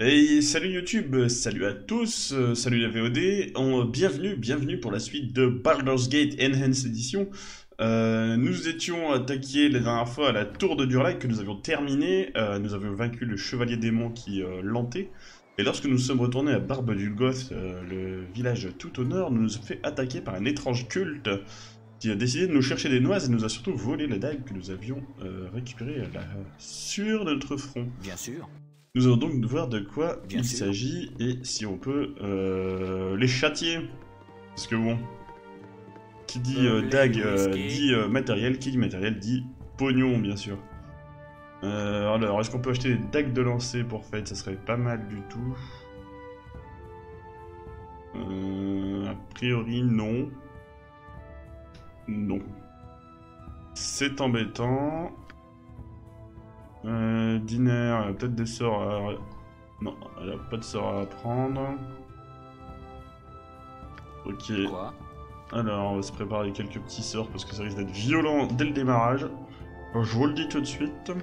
Hey, salut YouTube, salut à tous, salut la VOD, bienvenue pour la suite de Baldur's Gate Enhanced Edition. Nous étions attaqués la dernière fois à la tour de Durlac que nous avions terminé, nous avions vaincu le chevalier démon qui lentait, et lorsque nous sommes retournés à Barbe du Goth, le village tout au nord, nous nous sommes fait attaquer par un étrange culte qui a décidé de nous chercher des noises et nous a surtout volé la dague que nous avions récupérée sur notre front. Bien sûr, Nous allons donc voir de quoi bien il sûr. s'agit et si on peut les châtier. Parce que bon, qui dit dague dit matériel, qui dit matériel dit pognon bien sûr. Alors, est-ce qu'on peut acheter des dagues de lancer pour fête? Ça serait pas mal du tout. A priori non. Non. C'est embêtant. Diner, elle a peut-être des sorts à... Non, elle a pas de sorts à apprendre. Ok. Quoi? Alors, on va se préparer quelques petits sorts parce que ça risque d'être violent dès le démarrage. Alors, je vous le dis tout de suite.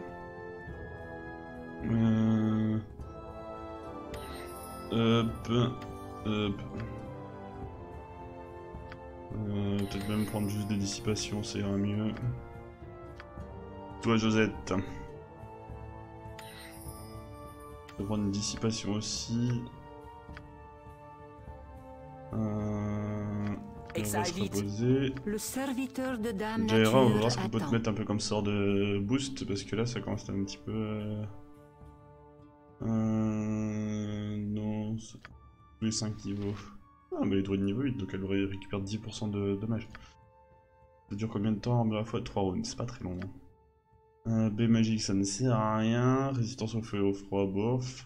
Hop. Hop. Peut-être même prendre juste des dissipations, c'est un mieux. Toi, Josette. Je vais prendre une dissipation aussi. On va se reposer. Le serviteur de Dame Jaira, on va Nature voir ce qu'on peut te attend. mettre un peu comme sort de boost, parce que là ça commence à un petit peu... non, c'est tous les 5 niveaux. Ah mais les druides niveau 8, donc elle récupère 10% de dommages. Ça dure combien de temps? À la fois 3 rounds, c'est pas très long. B magique ça ne sert à rien, résistance au feu et au froid, bof.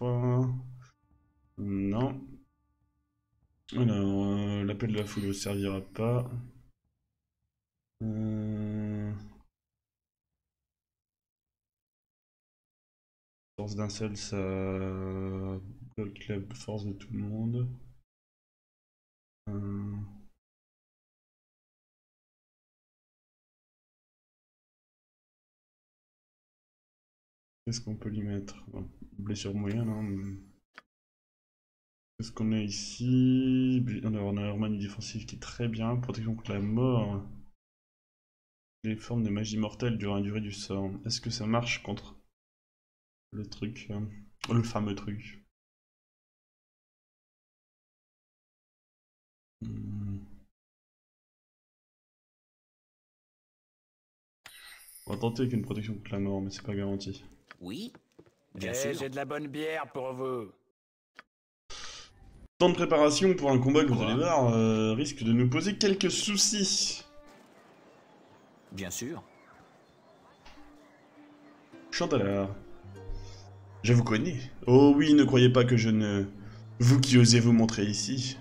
Non. Alors, l'appel de la foule ne servira pas. Force d'un seul, ça bloque la force de tout le monde. Qu'est-ce qu'on peut lui mettre? Bon, blessure moyenne, hein. Qu'est-ce qu'on a ici? On a un harmonie défensive qui est très bien. Protection contre la mort. Les formes de magie mortelle durant la durée du sort. Est-ce que ça marche contre le truc, le fameux truc? On va tenter avec une protection contre la mort, mais c'est pas garanti. Oui, bien sûr. J'ai de la bonne bière pour vous. Temps de préparation pour un combat que vous Quoi? allez voir risque de nous poser quelques soucis. Bien sûr. Chandalar. Je vous connais. Oh oui, ne croyez pas que je ne... Vous qui osez vous montrer ici.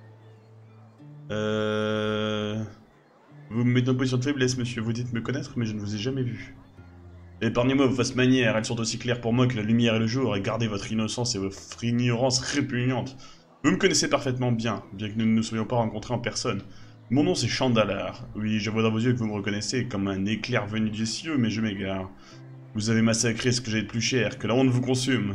Vous me mettez en position de faiblesse, monsieur. Vous dites me connaître, mais je ne vous ai jamais vu. Épargnez-moi vos fausses manières, elles sont aussi claires pour moi que la lumière et le jour, et gardez votre innocence et votre ignorance répugnante. Vous me connaissez parfaitement bien que nous ne nous soyons pas rencontrés en personne. Mon nom c'est Chandalar. Oui, je vois dans vos yeux que vous me reconnaissez comme un éclair venu des cieux, mais je m'égare. Vous avez massacré ce que j'ai de plus cher, que la honte vous consume.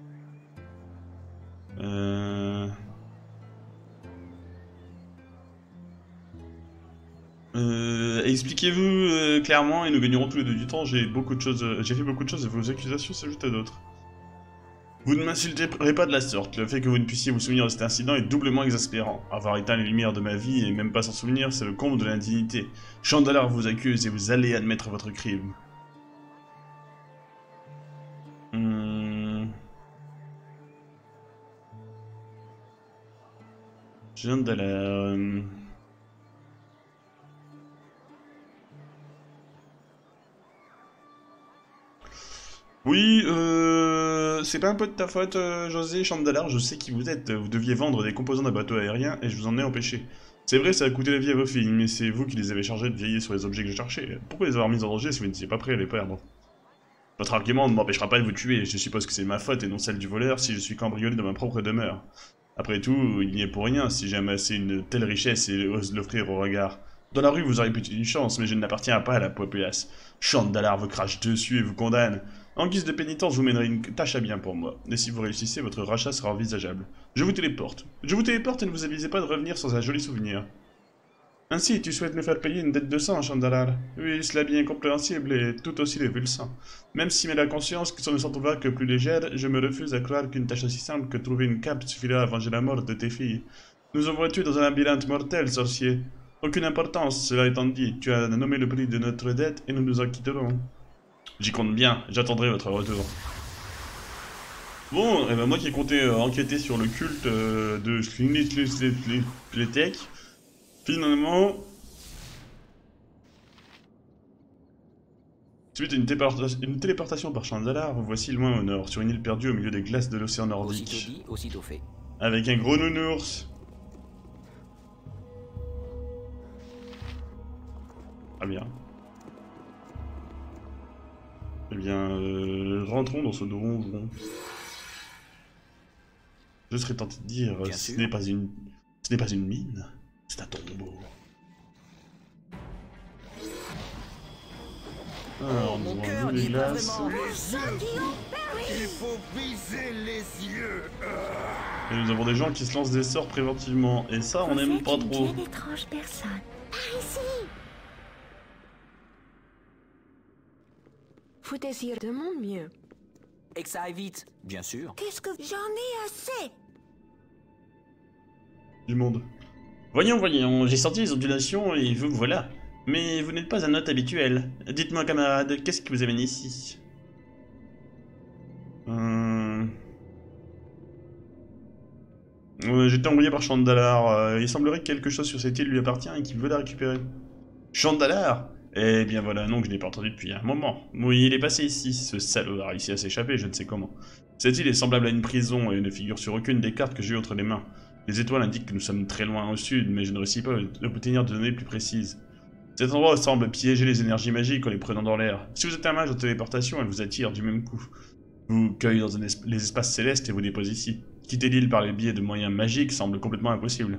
Expliquez-vous clairement et nous gagnerons tous les deux du temps. J'ai fait beaucoup de choses et vos accusations s'ajoutent à d'autres. Vous ne m'insulterez pas de la sorte. Le fait que vous ne puissiez vous souvenir de cet incident est doublement exaspérant. Avoir éteint les lumières de ma vie et même pas s'en souvenir, c'est le comble de l'indignité. Chandalar vous accuse et vous allez admettre votre crime. Chandalar... Oui, c'est pas un peu de ta faute, José Chandalar, je sais qui vous êtes. Vous deviez vendre des composants d'un bateau aérien et je vous en ai empêché. C'est vrai, ça a coûté la vie à vos filles, mais c'est vous qui les avez chargées de veiller sur les objets que je cherchais. Pourquoi les avoir mis en danger si vous n'étiez pas prêt à les perdre? Votre argument ne m'empêchera pas de vous tuer. Je suppose que c'est ma faute et non celle du voleur si je suis cambriolé dans ma propre demeure. Après tout, il n'y est pour rien si j'ai amassé une telle richesse et ose l'offrir au regard. Dans la rue, vous auriez peut-être une chance, mais je n'appartiens pas à la populace. Chandalar vous crache dessus et vous condamne. En guise de pénitence, vous mènerez une tâche à bien pour moi. Et si vous réussissez, votre rachat sera envisageable. Je vous téléporte. Je vous téléporte et ne vous avisez pas de revenir sans un joli souvenir. Ainsi, tu souhaites me faire payer une dette de sang, Chandalar. Oui, cela est bien compréhensible et tout aussi révulsant. Même si la conscience que ce ne s'en trouvera que plus légère, je me refuse à croire qu'une tâche aussi simple que trouver une cape suffira à venger la mort de tes filles. Nous envoies tués dans un labyrinthe mortel, sorcier. Aucune importance, cela étant dit. Tu as nommé le prix de notre dette et nous nous en quitterons. J'y compte bien, j'attendrai votre retour. Bon, et ben moi qui comptais enquêter sur le culte de Schlittletek, finalement, suite à une téléportation par Chandalar, voici loin au nord, sur une île perdue au milieu des glaces de l'océan nordique. Aussitôt dit, aussitôt fait. Avec un gros nounours. Ah bien. Eh bien, rentrons dans ce donjon. Je serais tenté de dire, Bien ce sûr. n'est pas une mine, c'est un tombeau. Alors, nous Mon avons cœur vu n'y les est pas glaces. vraiment. Il faut viser les yeux. Et nous avons des gens qui se lancent des sorts préventivement. Et ça, on n'aime pas trop. Quelle étrange personne. Par ici. Vous désirez de mon mieux. Et que ça aille vite. Bien sûr. Qu'est-ce que j'en ai assez? Du monde. Voyons, j'ai sorti les ondulations et vous voilà. Mais vous n'êtes pas un hôte habituel. Dites-moi, camarade, qu'est-ce qui vous amène ici? J'étais envoyé par Chandalar. Il semblerait que quelque chose sur cette île lui appartient et qu'il veut la récupérer. Chandalar? Eh bien voilà, non, que je n'ai pas entendu depuis un moment. Oui, il est passé ici, ce salaud a réussi à s'échapper, je ne sais comment. Cette île est semblable à une prison et ne figure sur aucune des cartes que j'ai eu entre les mains. Les étoiles indiquent que nous sommes très loin au sud, mais je ne réussis pas à obtenir de données plus précises. Cet endroit semble piéger les énergies magiques en les prenant dans l'air. Si vous êtes un mage en téléportation, elle vous attire du même coup. Vous cueille dans les espaces célestes et vous dépose ici. Quitter l'île par le biais de moyens magiques semble complètement impossible.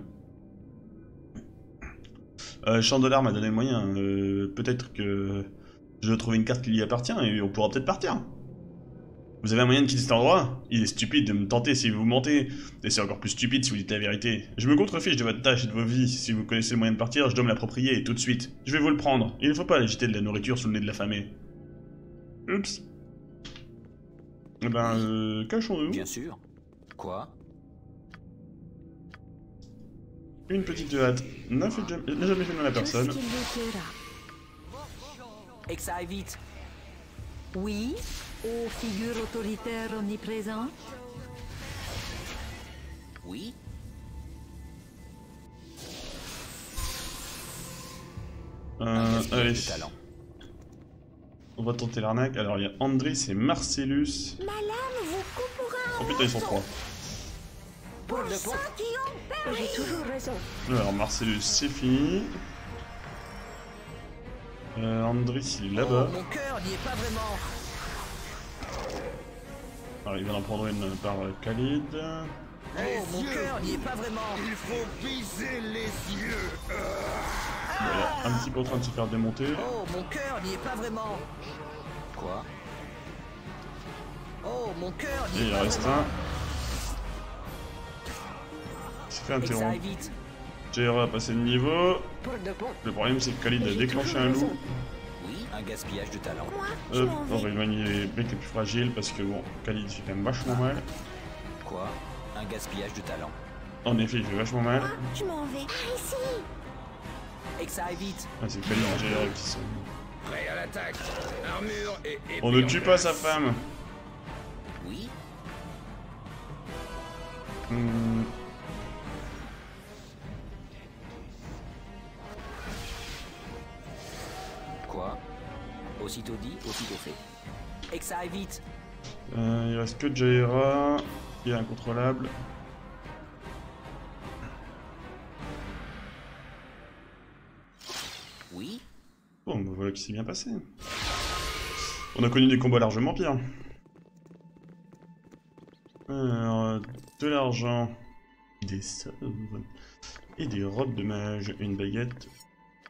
Chandalar m'a donné le moyen. Peut-être que je dois trouver une carte qui lui appartient et on pourra peut-être partir. Vous avez un moyen de quitter cet endroit? Il est stupide de me tenter si vous mentez, et c'est encore plus stupide si vous dites la vérité. Je me contrefiche de votre tâche et de vos vies. Si vous connaissez le moyen de partir, je dois me l'approprier et tout de suite. Je vais vous le prendre. Il ne faut pas agiter de la nourriture sous le nez de la famille. Oups. Eh ben, cachons-nous. Bien sûr. Quoi? Une petite hâte. N'a jamais fait mal à personne. Qu'est-ce qu'il vous plaira? Et que ça aille vite. Oui, aux figures autoritaires omniprésentes. Oui. Un gaspillage Allez. de talent. On va tenter l'arnaque. Alors, il y a Andris et Marcellus. Ma lame vous coupera Oh putain, ils sont trois. pour ceux qui ont péri. J'ai toujours raison. Alors, Marcellus, c'est fini. Andris, il est là-bas. Mon cœur n'y est pas vraiment. Alors, il vient d'en prendre une par Khalid. Mon cœur n'y est pas vraiment. Il faut viser les yeux. Voilà, un petit peu en train de se faire démonter. Oh, mon cœur n'y est pas vraiment. Quoi? Oh, mon cœur Et n'y il est pas reste vraiment. un. Il s'est fait Et que ça aille interrompre. vite. Jaira a passé le niveau. Pour de bon. Le problème, c'est que Khalid a déclenché un loup. Oui, un gaspillage de talent. Moi, je Hop, m'en on va vais. éloigner les mecs les plus fragiles parce que bon, Khalid il fait quand même vachement mal. Quoi? Un gaspillage de talent. En effet, il fait vachement mal. Moi, je m'en vais. Par ici. Et que ça aille vite. Ah, c'est Khalid et Jaira qui sont. Prêt à l'attaque. Armure et épée. On ne en tue pas place. sa femme. Oui. Hmm. Quoi? Aussitôt dit, aussitôt fait. Et que ça aille vite. Il reste que Jaira qui est incontrôlable. Oui. Bon, bah voilà qui s'est bien passé. On a connu des combats largement pires. Alors, de l'argent, des sauves et des robes de mage, une baguette.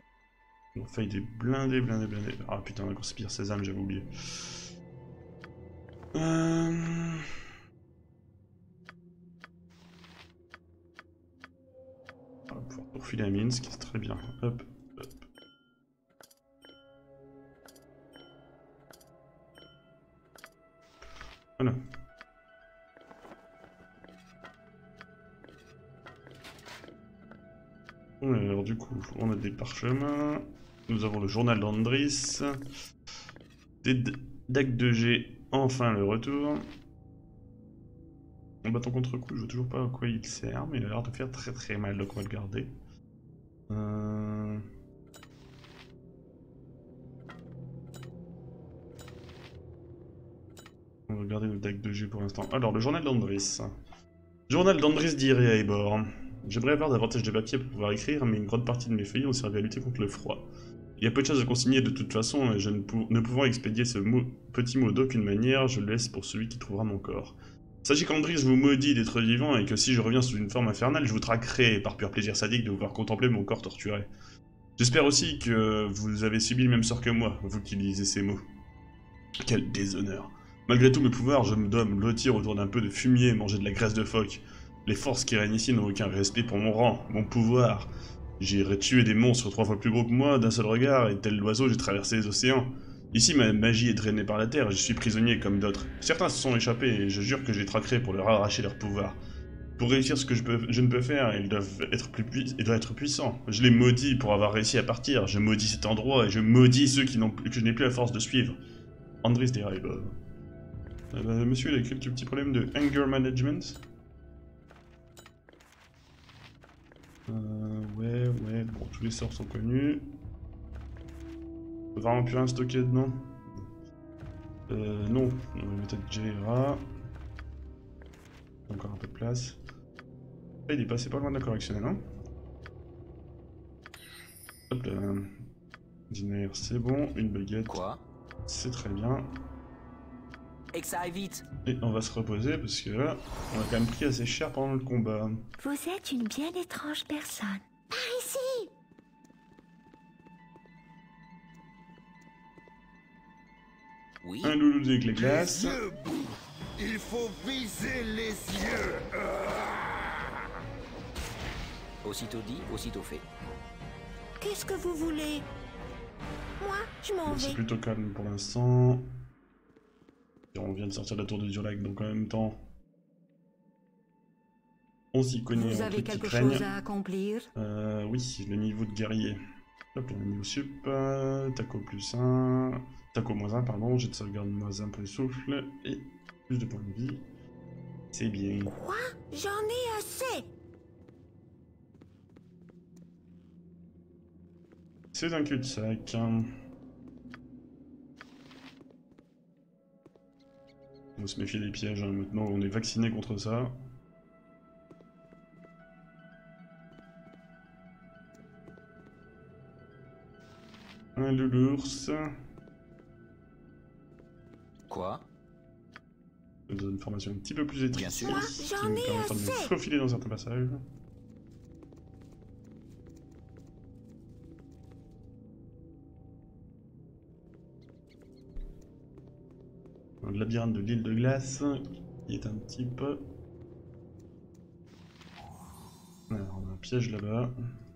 On fait des blindés. Ah putain, on a encore pire sésame, j'avais oublié. On va pouvoir refiler à Minsk, c'est très bien. Hop, hop. Voilà. Alors du coup, on a des parchemins. Nous avons le journal d'Andris. Des DAC 2G, enfin le retour. Un bâton contre-coup, je vois toujours pas à quoi il sert, mais il a l'air de faire très très mal, donc on va le garder. On va garder le DAC 2G pour l'instant. Alors, le journal d'Andris. Journal d'Andris d'Iri à Eibor. J'aimerais avoir davantage de papier pour pouvoir écrire, mais une grande partie de mes feuillets ont servi à lutter contre le froid. Il y a peu de choses à consigner de toute façon, et je ne pouvant expédier ce petit mot d'aucune manière, je le laisse pour celui qui trouvera mon corps. Sachez qu'Andris vous maudit d'être vivant, et que si je reviens sous une forme infernale, je vous traquerai par pur plaisir sadique de vous voir contempler mon corps torturé. J'espère aussi que vous avez subi le même sort que moi, vous qui lisez ces mots. Quel déshonneur. Malgré tous mes pouvoirs, je dois me blottir autour d'un peu de fumier et manger de la graisse de phoque. Les forces qui règnent ici n'ont aucun respect pour mon rang, mon pouvoir. J'irai tuer des monstres 3 fois plus gros que moi d'un seul regard, et tel l'oiseau, j'ai traversé les océans. Ici, ma magie est drainée par la terre, et je suis prisonnier comme d'autres. Certains se sont échappés, et je jure que je les traquerai pour leur arracher leur pouvoir. Pour réussir ce que je ne peux faire, ils doivent être puissants. Je les maudis pour avoir réussi à partir, je maudis cet endroit, et je maudis ceux que je n'ai plus la force de suivre. Andris Deraibov. Monsieur, il a quelques petits problèmes de anger management. Ouais, bon, tous les sorts sont connus. Vraiment plus rien stocké dedans. Non, on va mettre Jaira. Encore un peu de place. Ah, il est passé pas loin de la correctionnelle, hein. Hop là. Dîner, c'est bon. Une baguette. Quoi? C'est très bien. Et que ça aille vite. Et on va se reposer parce que là, on a quand même pris assez cher pendant le combat. Vous êtes une bien étrange personne. Par ici! Oui. Un loulou avec les Les classes. yeux, Boo. Il faut viser les yeux. Aussitôt dit, aussitôt fait. Qu'est-ce que vous voulez? Moi, je m'en C'est vais. plutôt calme pour l'instant. Et on vient de sortir de la tour de Durlac, donc en même temps, on s'y connaît. Vous en avez trucs qui quelque craignent. chose à accomplir? Oui, le niveau de guerrier. Hop, on a niveau sup, taco plus 1, taco moins 1, pardon, jet de sauvegarde moins 1 pour le souffle, et plus de points de vie. C'est bien. Quoi? J'en ai assez! C'est un cul-de-sac. Hein. On va se méfier des pièges, hein. Maintenant on est vacciné contre ça. Un loulours. Quoi? Ça donne une formation un petit peu plus étriquée. Bien sûr. Moi, Qui j'en me ai permettra de me assez! faufiler dans certains passages. Le labyrinthe de l'île de glace, qui est un petit peu... Alors, on a un piège là-bas.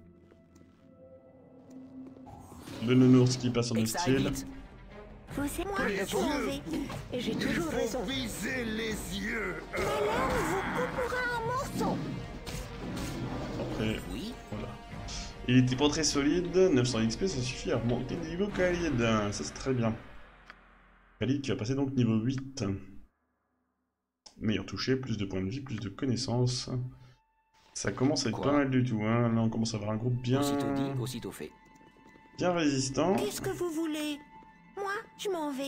Le nounours qui passe en Et que ça aille hostile. vite. Vous êtes moi, Les je m'en yeux, vais. Boo. Et j'ai Il toujours faut raison. viser les yeux. Ma laine vous coupera en morceaux. Après, Oui. voilà. Il était pas très solide, 900 XP, ça suffit à remonter le niveau Khalid. Ça c'est très bien. Khalid qui va passer donc niveau 8. Meilleur toucher, plus de points de vie, plus de connaissances. Ça commence à être Quoi? pas mal du tout, hein. Là on commence à avoir un groupe bien... Aussitôt dit, aussitôt fait. bien résistant. Qu'est-ce que vous voulez? Moi, je m'en vais.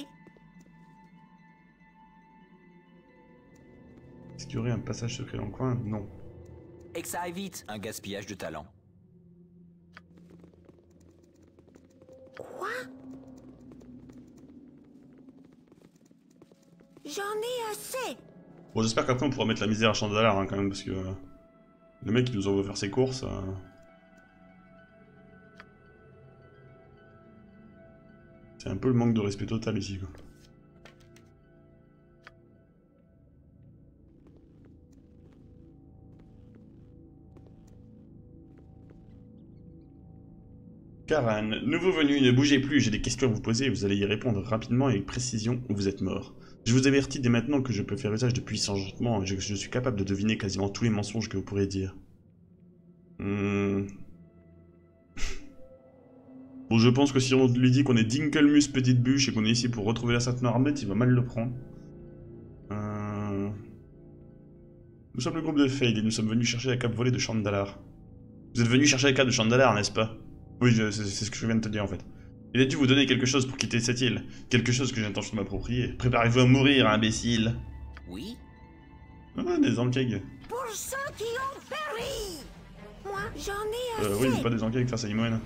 Est-ce qu'il y aurait un passage secret dans le coin? Non. Et que ça aille vite. Un gaspillage de talent. Quoi? J'en ai assez. Bon, j'espère qu'après on pourra mettre la misère à Chandalar, hein, quand même, parce que... le mec, il nous envoie faire ses courses... C'est un peu le manque de respect total ici, quoi. Karan, nouveau venu, ne bougez plus, j'ai des questions à vous poser et vous allez y répondre rapidement et avec précision ou vous êtes mort. Je vous avertis dès maintenant que je peux faire usage de puissants enchantements et que je suis capable de deviner quasiment tous les mensonges que vous pourrez dire. Bon, je pense que si on lui dit qu'on est Dinkelmus Petite Bûche et qu'on est ici pour retrouver la Sainte Noirmette, il va mal le prendre. Nous sommes le groupe de Fade et nous sommes venus chercher la cape volée de Chandalar. Vous êtes venus chercher la cape de Chandalar, n'est-ce pas? Oui, c'est ce que je viens de te dire en fait. Il a dû vous donner quelque chose pour quitter cette île. Quelque chose que j'ai l'intention de m'approprier. Préparez-vous à mourir, imbécile. Oui. Ah, des enquêtes. Pour ceux qui ont péri. Moi, j'en ai assez. Oui, mais pas des enquêtes face à Imoen.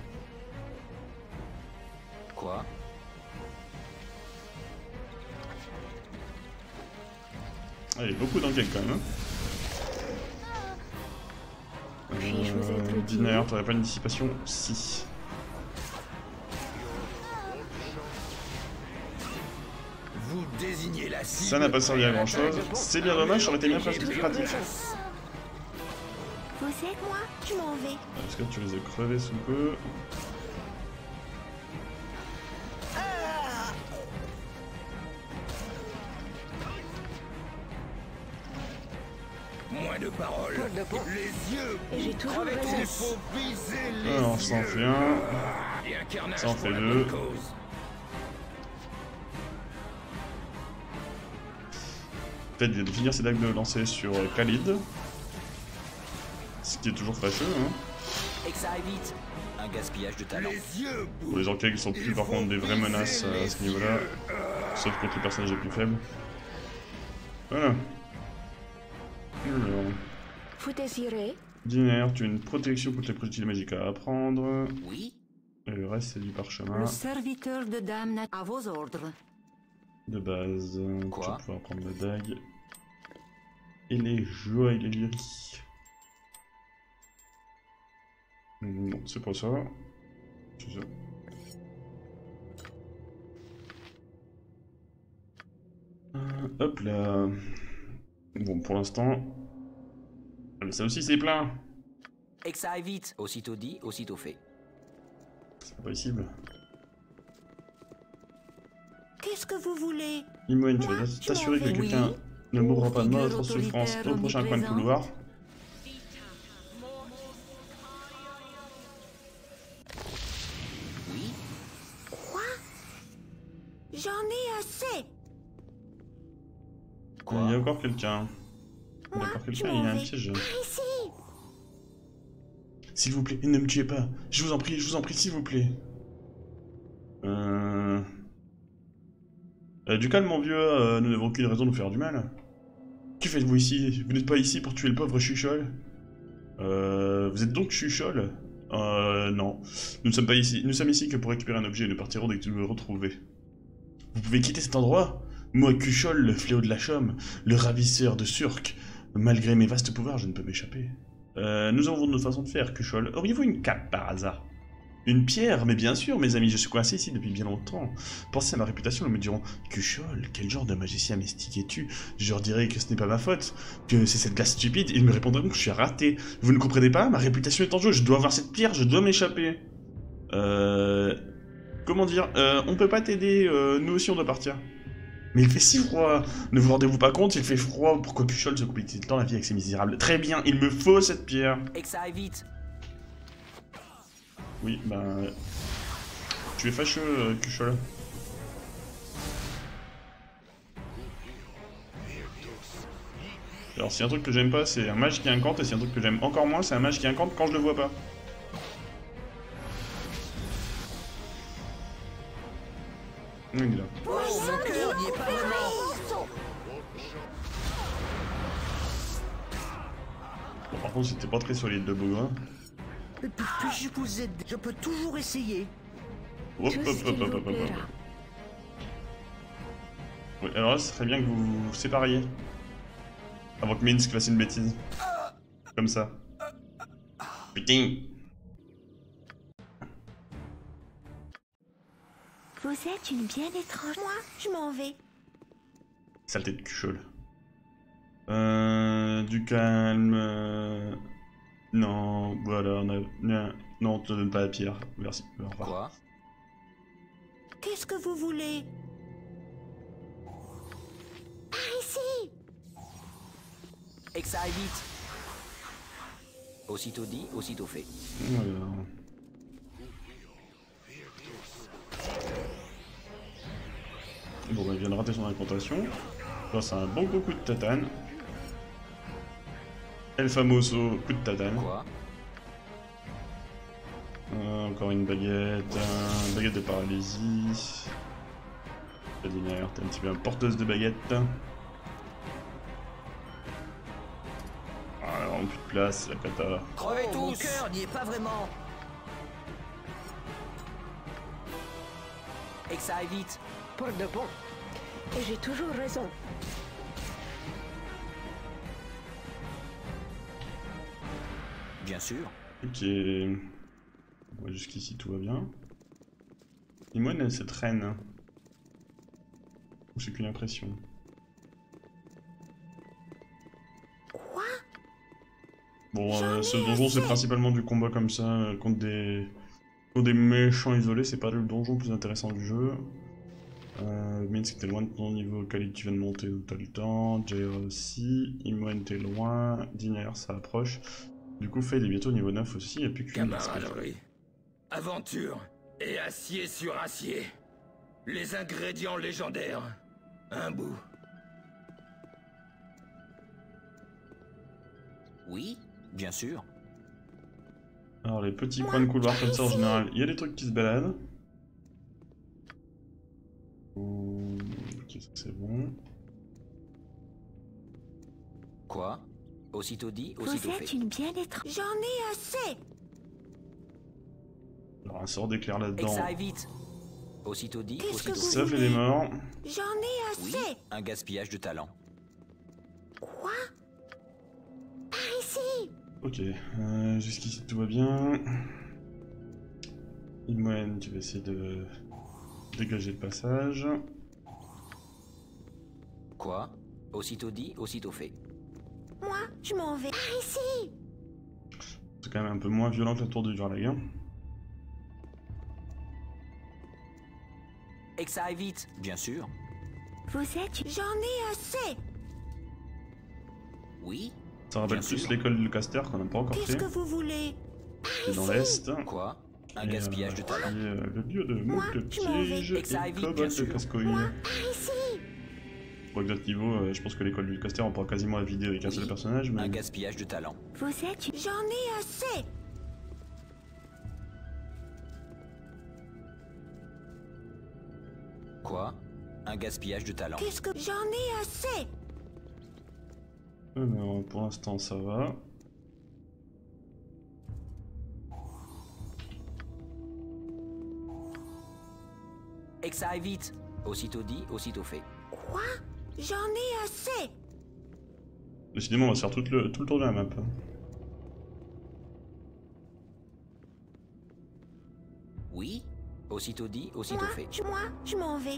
Quoi? Ah, il y a beaucoup d'enquêtes quand même. Puis-je vous être utile? Dinaire, t'aurais pas une dissipation? Si. Vous désignez la cible. Ça n'a pas servi à grand chose. C'est bien dommage, ça aurait été bien plus pratique. Vous êtes moi, je m'en vais. Est-ce que tu les as crevés sous peu? Moins de paroles. Les yeux. Et j'ai toujours Il raison. faut viser les Alors, ça en fait un. Et un carnage Ça en pour fait la deux. bonne cause. Peut-être vient de finir ses dagues de lancer sur Khalid. Ce qui est toujours fâcheux, hein. Exaille vite. Un gaspillage de talent. Les yeux. Pour les enquêtes qui sont plus par contre des vraies menaces à ce niveau-là. Sauf contre les personnages les plus faibles. Voilà. Alors, Vous désirez? Dinaire, tu as une protection contre les projectiles magiques à apprendre. Oui. Et le reste c'est du parchemin Le serviteur de Dame Nat à vos ordres. de base. Quoi? Tu vas pouvoir prendre la dague. Et les joailleries. Non, c'est pas ça. C'est ça. Hop là. Bon, pour l'instant. Ah, mais ça aussi c'est plein. Exaille vite. Aussitôt dit, aussitôt fait. C'est pas possible. Qu'est-ce que vous voulez? Imoen, tu Moi, vas je t'assurer m'en que vais. quelqu'un Oui. ne mourra pas de Figure notre souffrance autoritaire au prochain coin de omniprésente. couloir. Oui. Quoi? J'en ai assez. Quoi? Il y a encore quelqu'un. Il y a Moi, encore je quelqu'un, il y a m'en un vais. piège. Par ici. S'il vous plaît, ne me tuez pas. Je vous en prie, s'il vous plaît. Du calme, mon vieux, nous n'avons aucune raison de vous faire du mal. Que faites-vous ici? Vous n'êtes pas ici pour tuer le pauvre Chuchol? Vous êtes donc Chuchol? Non. Nous ne sommes pas ici. Nous sommes ici que pour récupérer un objet et nous partirons dès que nous le retrouvez. Vous pouvez quitter cet endroit? Moi, Cuchol, le fléau de la Chaume, le ravisseur de Surk. Malgré mes vastes pouvoirs, je ne peux m'échapper. Nous avons notre façon de faire, Cuchol. Auriez-vous une cape par hasard? Une pierre? Mais bien sûr, mes amis, je suis coincé ici depuis bien longtemps. Pensez à ma réputation, ils me diront « Cuchol, quel genre de magicien mystique es-tu » Je leur dirai que ce n'est pas ma faute, que c'est cette glace stupide, ils me répondront que je suis raté. Vous ne comprenez pas? Ma réputation est en jeu, je dois avoir cette pierre, je dois m'échapper. Comment dire? On peut pas t'aider, nous aussi on doit partir. Mais il fait si froid. Ne vous rendez-vous pas compte, il fait froid. Pourquoi Cuchol se complique tant la vie avec ces misérables? Très bien, il me faut cette pierre. Exaille vite. Oui, ben... Tu es fâcheux, Cuchol. Alors, si un truc que j'aime pas, c'est un mage qui incante, et si un truc que j'aime encore moins, c'est un mage qui incante quand je le vois pas. Oui, il est là. Oh, mon cœur n'y est pas vraiment. Bon, par contre, c'était pas très solide de bout, hein. Puis-je vous aider? Je peux toujours essayer. Hop, Tout hop, ce qu'il hop, hop, vous hop, hop. plaira. Oui, alors là, ce serait bien que vous vous sépariez. Avant que Minsk fasse une bêtise. Comme ça. Putain. Vous êtes une bien étrange. Moi, je m'en vais. Saleté de Cuchol. Du calme. Non, voilà, on a Non, on te donne pas la pierre. Merci. Au revoir. Quoi? Qu'est-ce que vous voulez? Par ici! Exaille vite. Aussitôt dit, aussitôt fait. Voilà. Bon, bah, il vient de rater son incantation. Ça, c'est un bon gros coup de tatane. El famoso coup de tatane. Quoi? Encore une baguette. Baguette de paralysie. La dernière, t'es un petit peu un porteuse de baguette. Ah, on n'a plus de place, la cata. Crevez tous! Mon cœur n'y est pas vraiment. Exaille vite. Pour de bon. Et j'ai toujours raison. Bien sûr. Ok. Ouais, jusqu'ici tout va bien. Imoine, elle cette reine. Ou c'est qu'une impression? Quoi? Bon, ce donjon c'est principalement du combat comme ça, contre des méchants isolés, c'est pas le donjon le plus intéressant du jeu. Minsk t'es loin de ton niveau, Khalid tu viens de monter donc t'as le temps, Jaira aussi, Imoine t'es loin, Diner ça approche. Du coup Fade est bientôt niveau 9 aussi, il n'y a plus qu'une Camaraderie, aventure et acier sur acier. Les ingrédients légendaires. Un bout. Oui, bien sûr. Alors les petits coins de couloir comme ça en général, il y a des trucs qui se baladent. Ok, ça c'est bon. Quoi? Aussitôt dit, aussitôt Vous fait. êtes une bien étrange. J'en ai assez! Alors un sort d'éclair là-dedans, Exaille vite. Aussitôt dit, Qu'est-ce que aussitôt vous fait. ça fait des morts. J'en ai Oui, assez! un gaspillage de talent. Quoi? Par ici! Ok, jusqu'ici tout va bien. Imoine, tu vas essayer de dégager le passage. Quoi? Aussitôt dit, aussitôt fait. Moi, je m'en vais. Par ici! C'est quand même un peu moins violent que la tour de Durlaga. Exaille vite, bien sûr. Vous êtes... J'en ai assez! Oui, Ça rappelle Bien plus sûr. l'école de Caster qu'on n'a pas encore Qu'est-ce fait. que vous voulez? C'est dans l'est. quoi? Un Et, gaspillage de talent. qui est, le lieu de Moi, moult je m'en vais. pièges Exaille et vite, bien kobolds de sûr. cascouille. Moi, par ici! Pour exact niveau, je pense que l'école du Caster on pourra quasiment la vider avec un seul Oui, personnage, mais Un gaspillage de talent. Vous êtes... J'en ai assez! Quoi? Un gaspillage de talent. Qu'est-ce que... J'en ai assez! alors, pour l'instant ça va. Exaille vite. Aussitôt dit, aussitôt fait. Quoi? J'en ai assez! Décidément on va se faire tout le tour de la map. Oui, aussitôt dit, aussitôt Moi, fait. je m'en vais.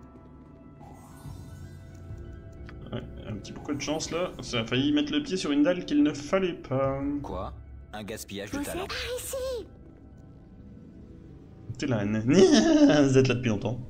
Ouais, un petit peu de chance là, ça a failli mettre le pied sur une dalle qu'il ne fallait pas. Quoi? Un gaspillage de Vous talent. êtes... Par ici! T'es là, vous êtes là depuis longtemps.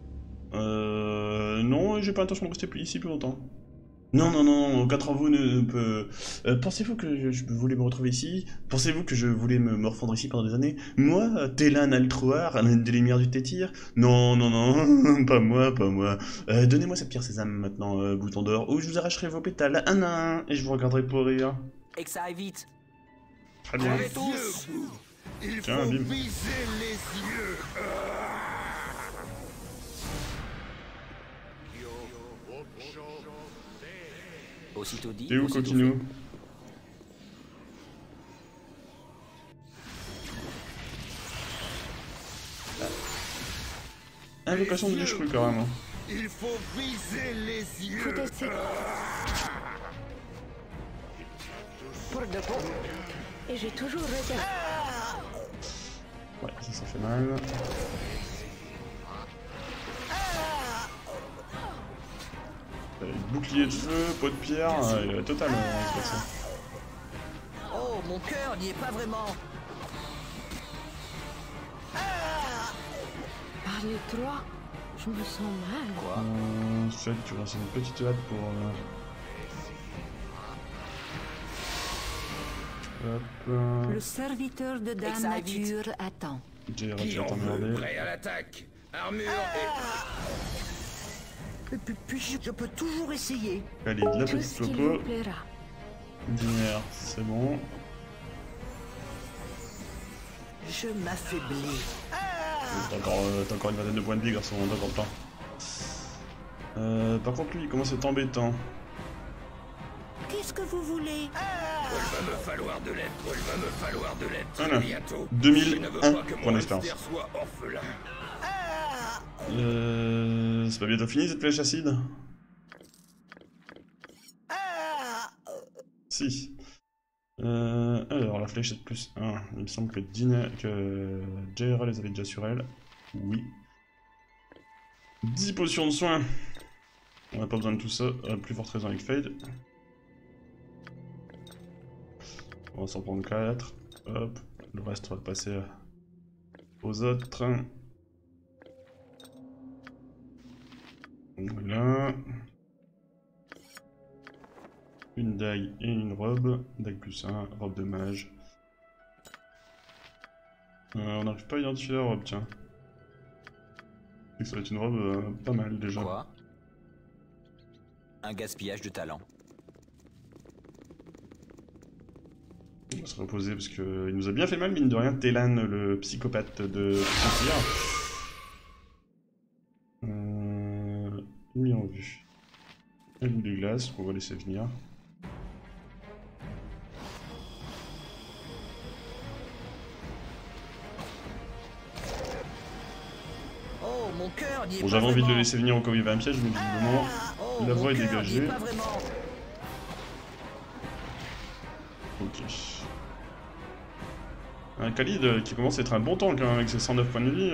Non, j'ai pas l'intention de rester ici plus longtemps. Non, non, non, aucun d'entre vous ne peut... pensez-vous que je voulais me retrouver ici? Pensez-vous que je voulais me refondre ici pendant des années? Moi, Télan Altroar, des lumières du Tétir? Non, non, non, pas moi, pas moi. Donnez-moi cette pierre sésame maintenant, bouton d'or, ou je vous arracherai vos pétales un à un, et je vous regarderai pour rire. Exaille vite. Très bien. Crevez tous. Il Tiens, faut bim. viser les yeux. Aussitôt dit, T'es où, aussitôt Coquinou? Invocation de Lichru, carrément. Il faut viser les yeux. Foutez-vous. Pour de bon. Et j'ai toujours raison. Ouais, ça fait mal. Bouclier de feu, pot de pierre, totalement. Oh, mon cœur n'y est pas vraiment. Par les trois, je me sens mal. Quoi? Fait que tu lances une petite hâte pour... Hop... Le serviteur de Dame Excited. Nature attend. J'ai Qui raté en veut? t'emmerder. Prêt à l'attaque. Armure et... Puis je peux toujours essayer. Allez, de la Tout petite ce qu'il topo. vous plaira. Diner, c'est bon. Je m'affaiblis. T'as encore une vingtaine de points de vie, garçon, on t'accorde pas. Par contre, lui, il commence à être embêtant. Qu'est-ce que vous voulez? Il va me falloir de l'aide. Il va me falloir de l'aide. Voilà. Très bientôt. 2001 Je ne veux pas que points mon d'expérience. hamster soit orphelin. C'est pas bientôt fini cette flèche acide? Si. Alors, la fléchette plus 1. Il me semble que JRA les avait déjà sur elle. Oui. 10 potions de soins. On n'a pas besoin de tout ça. Plus forte raison avec Fade. On va s'en prendre 4. Hop. Le reste, on va le passer aux autres. Voilà. Une dague et une robe. Dague plus 1, robe de mage. On n'arrive pas à identifier la robe, tiens. Et ça va être une robe pas mal déjà. Quoi? Un gaspillage de talent. On va se reposer parce qu'il nous a bien fait mal, mine de rien, Télan, le psychopathe de Frontier. Mis en vue. Et bout des glaces qu'on va laisser venir. Oh, mon cœur n'y est Bon, pas j'avais envie de le vraiment. laisser venir au cas où il y avait un piège, mais visiblement, Oh, la mon voie est cœur n'y dégagée. pas vraiment. Ok. Un Khalid qui commence à être un bon tank hein, avec ses 109 points de vie.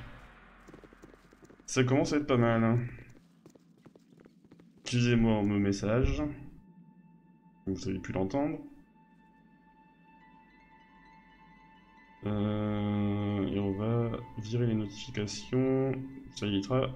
Ça commence à être pas mal. Hein. Excusez-moi en me message. Vous avez pu l'entendre. Et on va virer les notifications. Ça évitera.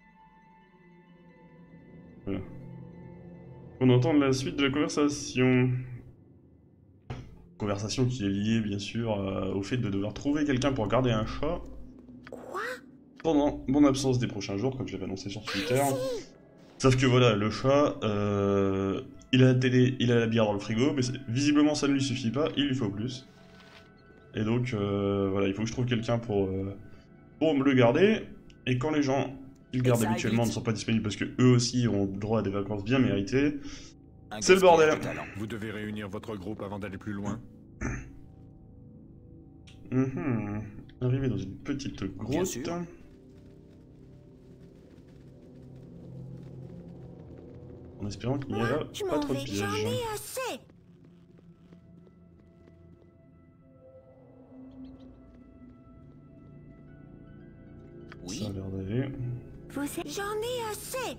Voilà. On entend la suite de la conversation. Conversation qui est liée bien sûr au fait de devoir trouver quelqu'un pour garder un chat. Quoi? Pendant mon absence des prochains jours, comme je l'avais annoncé sur Twitter. Sauf que voilà, le chat, il a la télé, il a la bière dans le frigo, mais visiblement ça ne lui suffit pas, il lui faut plus. Et donc voilà, il faut que je trouve quelqu'un pour me le garder. Et quand les gens qui le gardent habituellement ne sont pas disponibles parce que eux aussi ont droit à des vacances bien méritées, c'est le bordel. Vous devez réunir votre groupe avant d'aller plus loin. Arrivé dans une petite grotte. sûr. En espérant qu'il n'y Moi, ait je pas m'en trop de vais. pièges. J'en ai assez. Ça Oui. a l'air d'aller. J'en ai assez.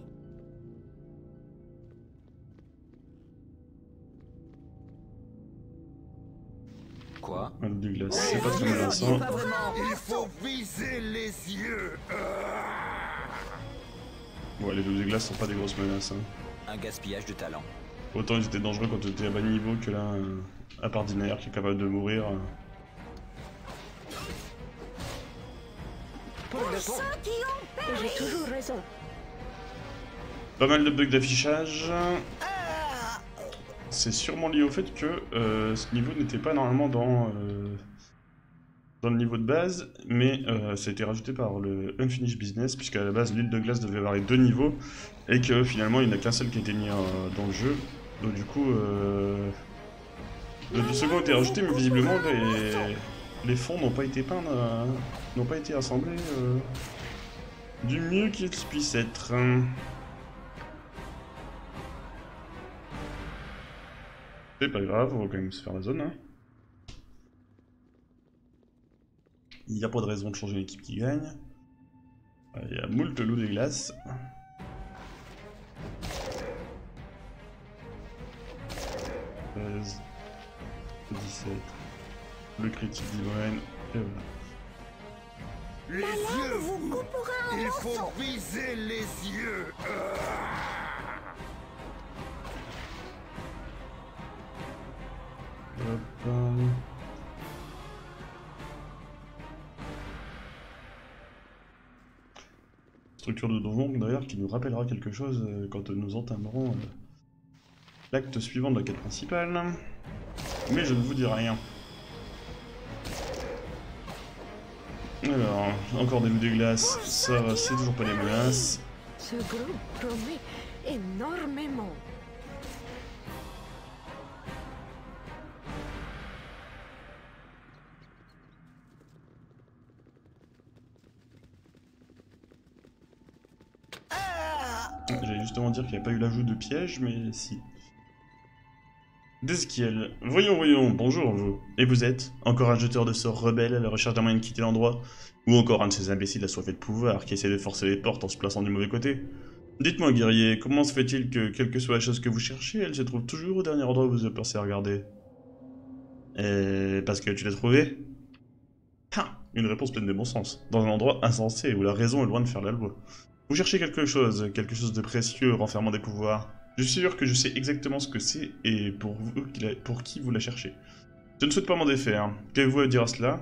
Quoi? Un de glace, c'est Oh, pas très mon cœur n'y menaçant. est pas vraiment. Il faut viser les yeux. Ouais, les deux de glace sont pas des grosses menaces. Hein. Un gaspillage de talent. Autant ils étaient dangereux quand tu étais à bas niveau que là, à part Diner qui est capable de mourir. J'ai toujours raison. Pas mal de bugs d'affichage. C'est sûrement lié au fait que ce niveau n'était pas normalement dans le niveau de base, mais ça a été rajouté par le Unfinished Business, puisqu'à la base l'île de glace devait avoir les 2 niveaux, et que finalement il n'y en a qu'un seul qui a été mis dans le jeu. Donc du coup, le second a été rajouté, mais visiblement les fonds n'ont pas été peints, n'ont pas été assemblés du mieux qu'ils puissent être. C'est pas grave, on va quand même se faire la zone. Hein. Il n'y a pas de raison de changer l'équipe qui gagne. Il y a moult loup des glaces. « 13, 17, le critique d'Ivoine, et voilà. Les Ma lame yeux. vous coupera un Il morceau. faut viser les yeux. Hop. Structure de donjon d'ailleurs qui nous rappellera quelque chose quand nous entamerons l'acte suivant de la quête principale. Mais je ne vous dis rien. Alors, encore des loups de glace, ça va, c'est toujours pas les menaces. Ce groupe promet énormément. J'allais justement dire qu'il n'y a pas eu l'ajout de piège, mais si. Desquiel. Voyons, voyons, bonjour vous. Et vous êtes encore un jeteur de sorts rebelle à la recherche d'un moyen de quitter l'endroit? Ou encore un de ces imbéciles assoiffés de pouvoir qui essaie de forcer les portes en se plaçant du mauvais côté? Dites-moi, guerrier, comment se fait-il que, quelle que soit la chose que vous cherchez, elle se trouve toujours au dernier endroit où vous avez pensé à regarder? Parce que tu l'as trouvé? Ah, une réponse pleine de bon sens. Dans un endroit insensé où la raison est loin de faire la loi. Vous cherchez quelque chose de précieux renfermant des pouvoirs. Je suis sûr que je sais exactement ce que c'est et pour qui vous la cherchez. Je ne souhaite pas m'en défaire. Qu'avez-vous à dire à cela?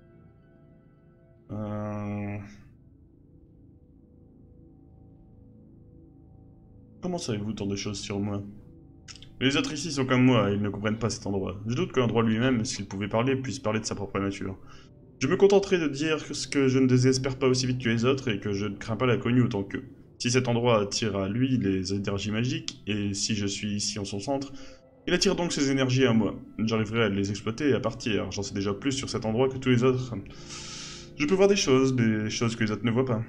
Comment savez-vous tant de choses sur moi? Les autres ici sont comme moi, ils ne comprennent pas cet endroit. Je doute que l'endroit lui-même, s'il pouvait parler, puisse parler de sa propre nature. Je me contenterai de dire ce que je ne désespère pas aussi vite que les autres et que je ne crains pas l'inconnu autant qu'eux. Si cet endroit attire à lui les énergies magiques, et si je suis ici en son centre, il attire donc ces énergies à moi. J'arriverai à les exploiter et à partir. J'en sais déjà plus sur cet endroit que tous les autres. Je peux voir des choses que les autres ne voient pas.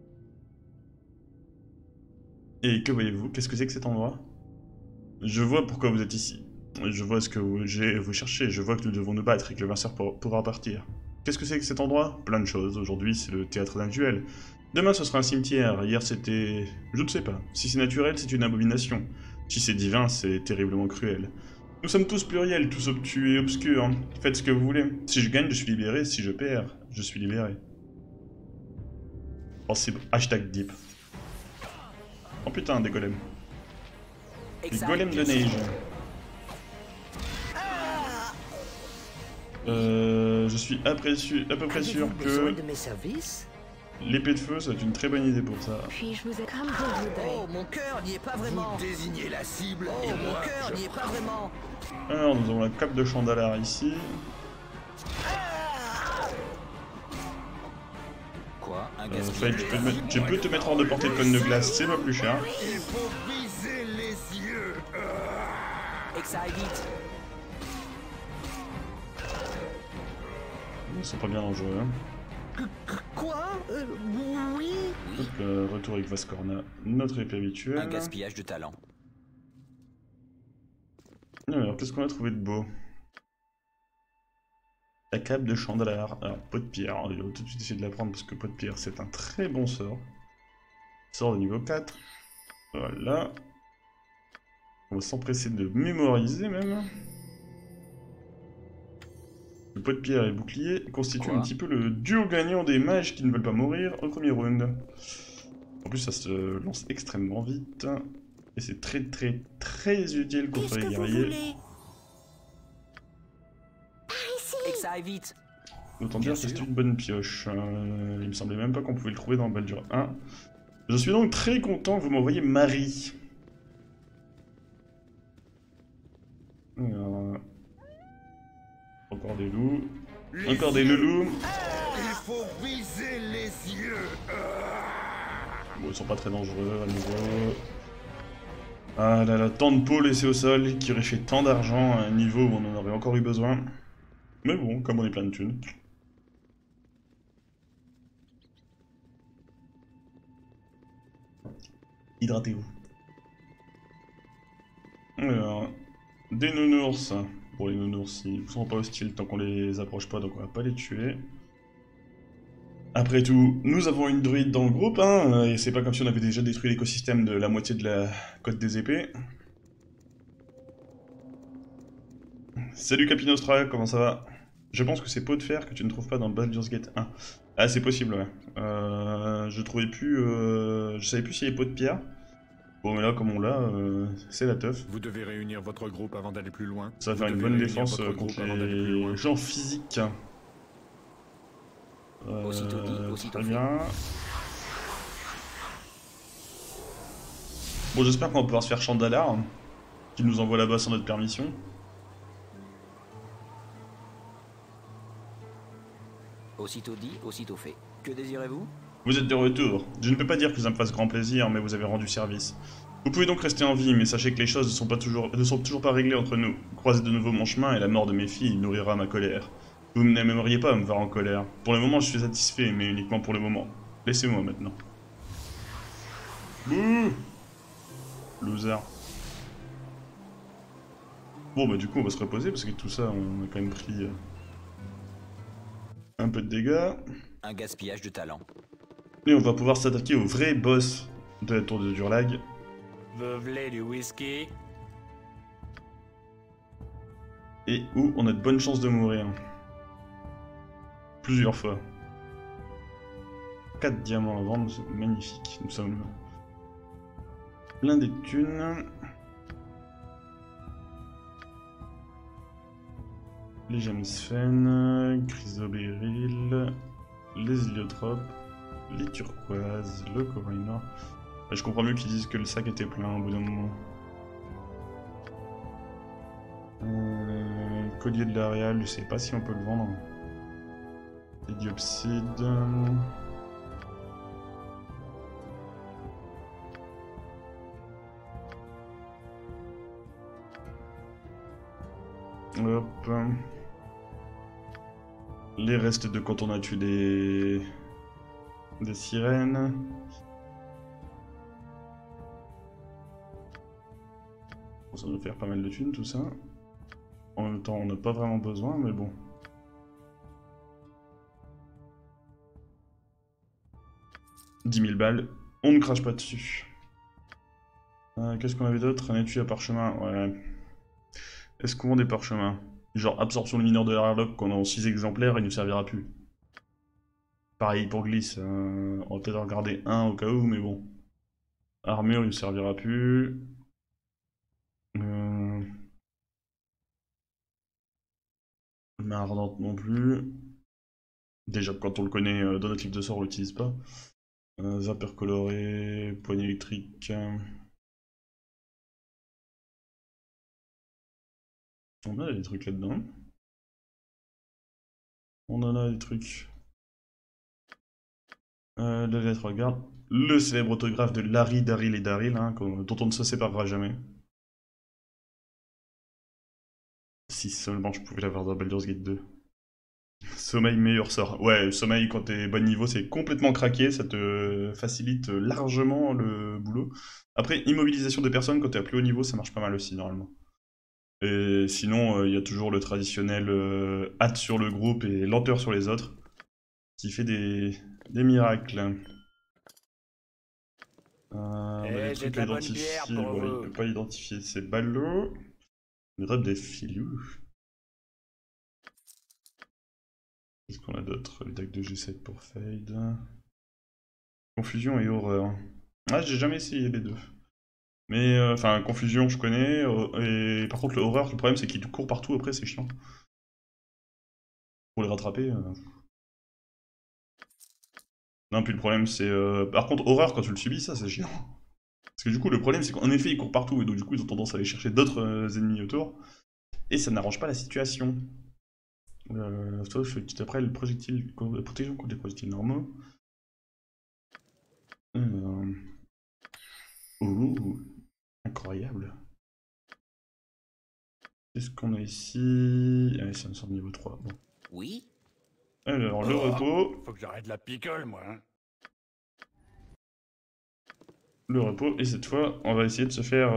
Et que voyez-vous? Qu'est-ce que c'est que cet endroit? Je vois pourquoi vous êtes ici. Je vois ce que vous cherchez. Je vois que nous devons nous battre et que le vainqueur pourra partir. Qu'est-ce que c'est que cet endroit? Plein de choses. Aujourd'hui, c'est le théâtre d'un duel. Demain, ce sera un cimetière. Hier, c'était... Je ne sais pas. Si c'est naturel, c'est une abomination. Si c'est divin, c'est terriblement cruel. Nous sommes tous pluriels, tous obtus et obscurs. Faites ce que vous voulez. Si je gagne, je suis libéré. Si je perds, je suis libéré. Pensez... Hashtag deep. Oh putain, des golems. Des golems de neige. Je suis à peu près sûr Avez-vous besoin que de mes services? l'épée de feu, ça va être une très bonne idée pour ça. Puis-je vous ai comme je voudrais. Oh, mon cœur n'y est pas vraiment. Vous désignez la cible Oh, et mon moi, cœur je n'y est pas vraiment. Alors, nous avons la cape de Chandalar ici. Quoi? Un Faye, gaspillage? tu peux te mettre hors de portée de cône de glace, c'est pas plus cher. Il faut viser les yeux. Exaille vite! Ils sont pas bien dangereux. Hein. Quoi? Oui. Hop, retour avec Vascorna, notre épée habituelle. Un gaspillage de talent. Alors, qu'est-ce qu'on a trouvé de beau? La cape de Chandalar. Alors, pot de pierre. On va tout de suite essayer de la prendre parce que pot de pierre, c'est un très bon sort. Sort de niveau 4. Voilà. On va s'empresser de mémoriser même. Le pot de pierre et le bouclier constituent un petit peu le duo gagnant des mages qui ne veulent pas mourir au premier round. En plus, ça se lance extrêmement vite. Et c'est très utile contre Qu'est-ce les que vous guerriers. voulez? Exaille vite! Autant dire que c'est une bonne pioche. Il me semblait même pas qu'on pouvait le trouver dans Baldur 1. Je suis donc très content que vous m'envoyiez Marie. Alors, encore des loups. Encore des loulous. Il faut viser les yeux. Bon, ils sont pas très dangereux à nouveau. Ah là là, tant de peau laissée au sol qui aurait fait tant d'argent à un niveau où on en aurait encore eu besoin. Mais bon, comme on est plein de thunes. Hydratez-vous. Alors, des nounours. Bon, les nounours, ils sont pas hostiles tant qu'on les approche pas, donc on va pas les tuer. Après tout, nous avons une druide dans le groupe, hein, et c'est pas comme si on avait déjà détruit l'écosystème de la moitié de la côte des épées. Salut Capinostra, comment ça va? Je pense que c'est pot de fer que tu ne trouves pas dans Baldur's Gate 1. Ah, c'est possible, ouais. Je trouvais plus... Je savais plus s'il y avait pot de pierre. Bon, mais là, comme on l'a, c'est la teuf. Vous devez réunir votre groupe avant d'aller plus loin. Ça va faire Vous une devez bonne réunir défense votre contre groupe avant d'aller plus loin. les gens physiques. Aussitôt dit, aussitôt très fait. bien. Bon, j'espère qu'on va pouvoir se faire Chandalar, qui nous envoie là-bas sans notre permission. Aussitôt dit, aussitôt fait. Que désirez-vous? Vous êtes de retour. Je ne peux pas dire que ça me fasse grand plaisir, mais vous avez rendu service. Vous pouvez donc rester en vie, mais sachez que les choses ne sont toujours pas réglées entre nous. Croisez de nouveau mon chemin et la mort de mes filles nourrira ma colère. Vous n'aimeriez pas me voir en colère. Pour le moment, je suis satisfait, mais uniquement pour le moment. Laissez-moi maintenant. Bouh! Loser. Bon, bah du coup, on va se reposer, parce que tout ça, on a quand même pris un peu de dégâts. Un gaspillage de talent. Et on va pouvoir s'attaquer au vrai boss de la tour de Durlag. Vous voulez du whisky? Et où on a de bonnes chances de mourir. Plusieurs fois. 4 diamants à vendre, c'est magnifique. Nous sommes plein des thunes. Les gemsfen, chrysobéryl, les héliotropes, les turquoises, le corail noir. Je comprends mieux qu'ils disent que le sac était plein au bout d'un moment. Collier de l'Arial, je sais pas si on peut le vendre. Les diopsides. Hop. Les restes de quand on a tué des sirènes. Bon, ça doit faire pas mal de thunes tout ça. En même temps, on n'a pas vraiment besoin, mais bon. « 10 000 balles, on ne crache pas dessus. Qu'est-ce qu'on avait d'autre? Un étui à parchemin, ouais. Est-ce qu'on vend des parchemins? Genre absorption de mineur de l'airlock qu'on a en 6 exemplaires, il nous servira plus. Pareil pour glisse, on va peut-être en garder un au cas où, mais bon. Armure, il nous servira plus. Main ardente non plus. Déjà, quand on le connaît dans notre livre de sort, on l'utilise pas. Vapeur colorée, poignée électrique. On a des trucs là-dedans. On en a des trucs. La lettre regarde. Le célèbre autographe de Larry, Daryl et Daryl, hein, dont on ne se séparera jamais. Si seulement je pouvais l'avoir dans Baldur's Gate 2. Sommeil, meilleur sort. Ouais, sommeil, quand t'es bon niveau, c'est complètement craqué, ça te facilite largement le boulot. Après, immobilisation des personnes, quand t'es à plus haut niveau, ça marche pas mal aussi, normalement. Et sinon, il y a toujours le traditionnel hâte sur le groupe et lenteur sur les autres, qui fait des miracles. Les trucs à identifier, il ne peut pas identifier, c'est ballot. Une robe des filous. Qu'est-ce qu'on a d'autre? Le deck de G7 pour Fade. Confusion et horreur. Ah, j'ai jamais essayé les deux. Mais, enfin, confusion, je connais. Et par contre, le horreur, le problème, c'est qu'il court partout après, c'est chiant. Pour les rattraper. Non, puis le problème, c'est. Par contre, horreur, quand tu le subis, ça, c'est chiant. Parce que du coup, le problème, c'est qu'en effet, ils courent partout. Et donc, du coup, ils ont tendance à aller chercher d'autres ennemis autour. Et ça n'arrange pas la situation. Sauf petit après le projectile, la protection contre les projectiles normaux. Incroyable. Qu'est-ce qu'on a ici? Ah, c'est un sort de niveau 3. Bon. Oui. Alors, le repos. Faut que j'arrête la picole, moi. Hein. Le repos, et cette fois, on va essayer de se faire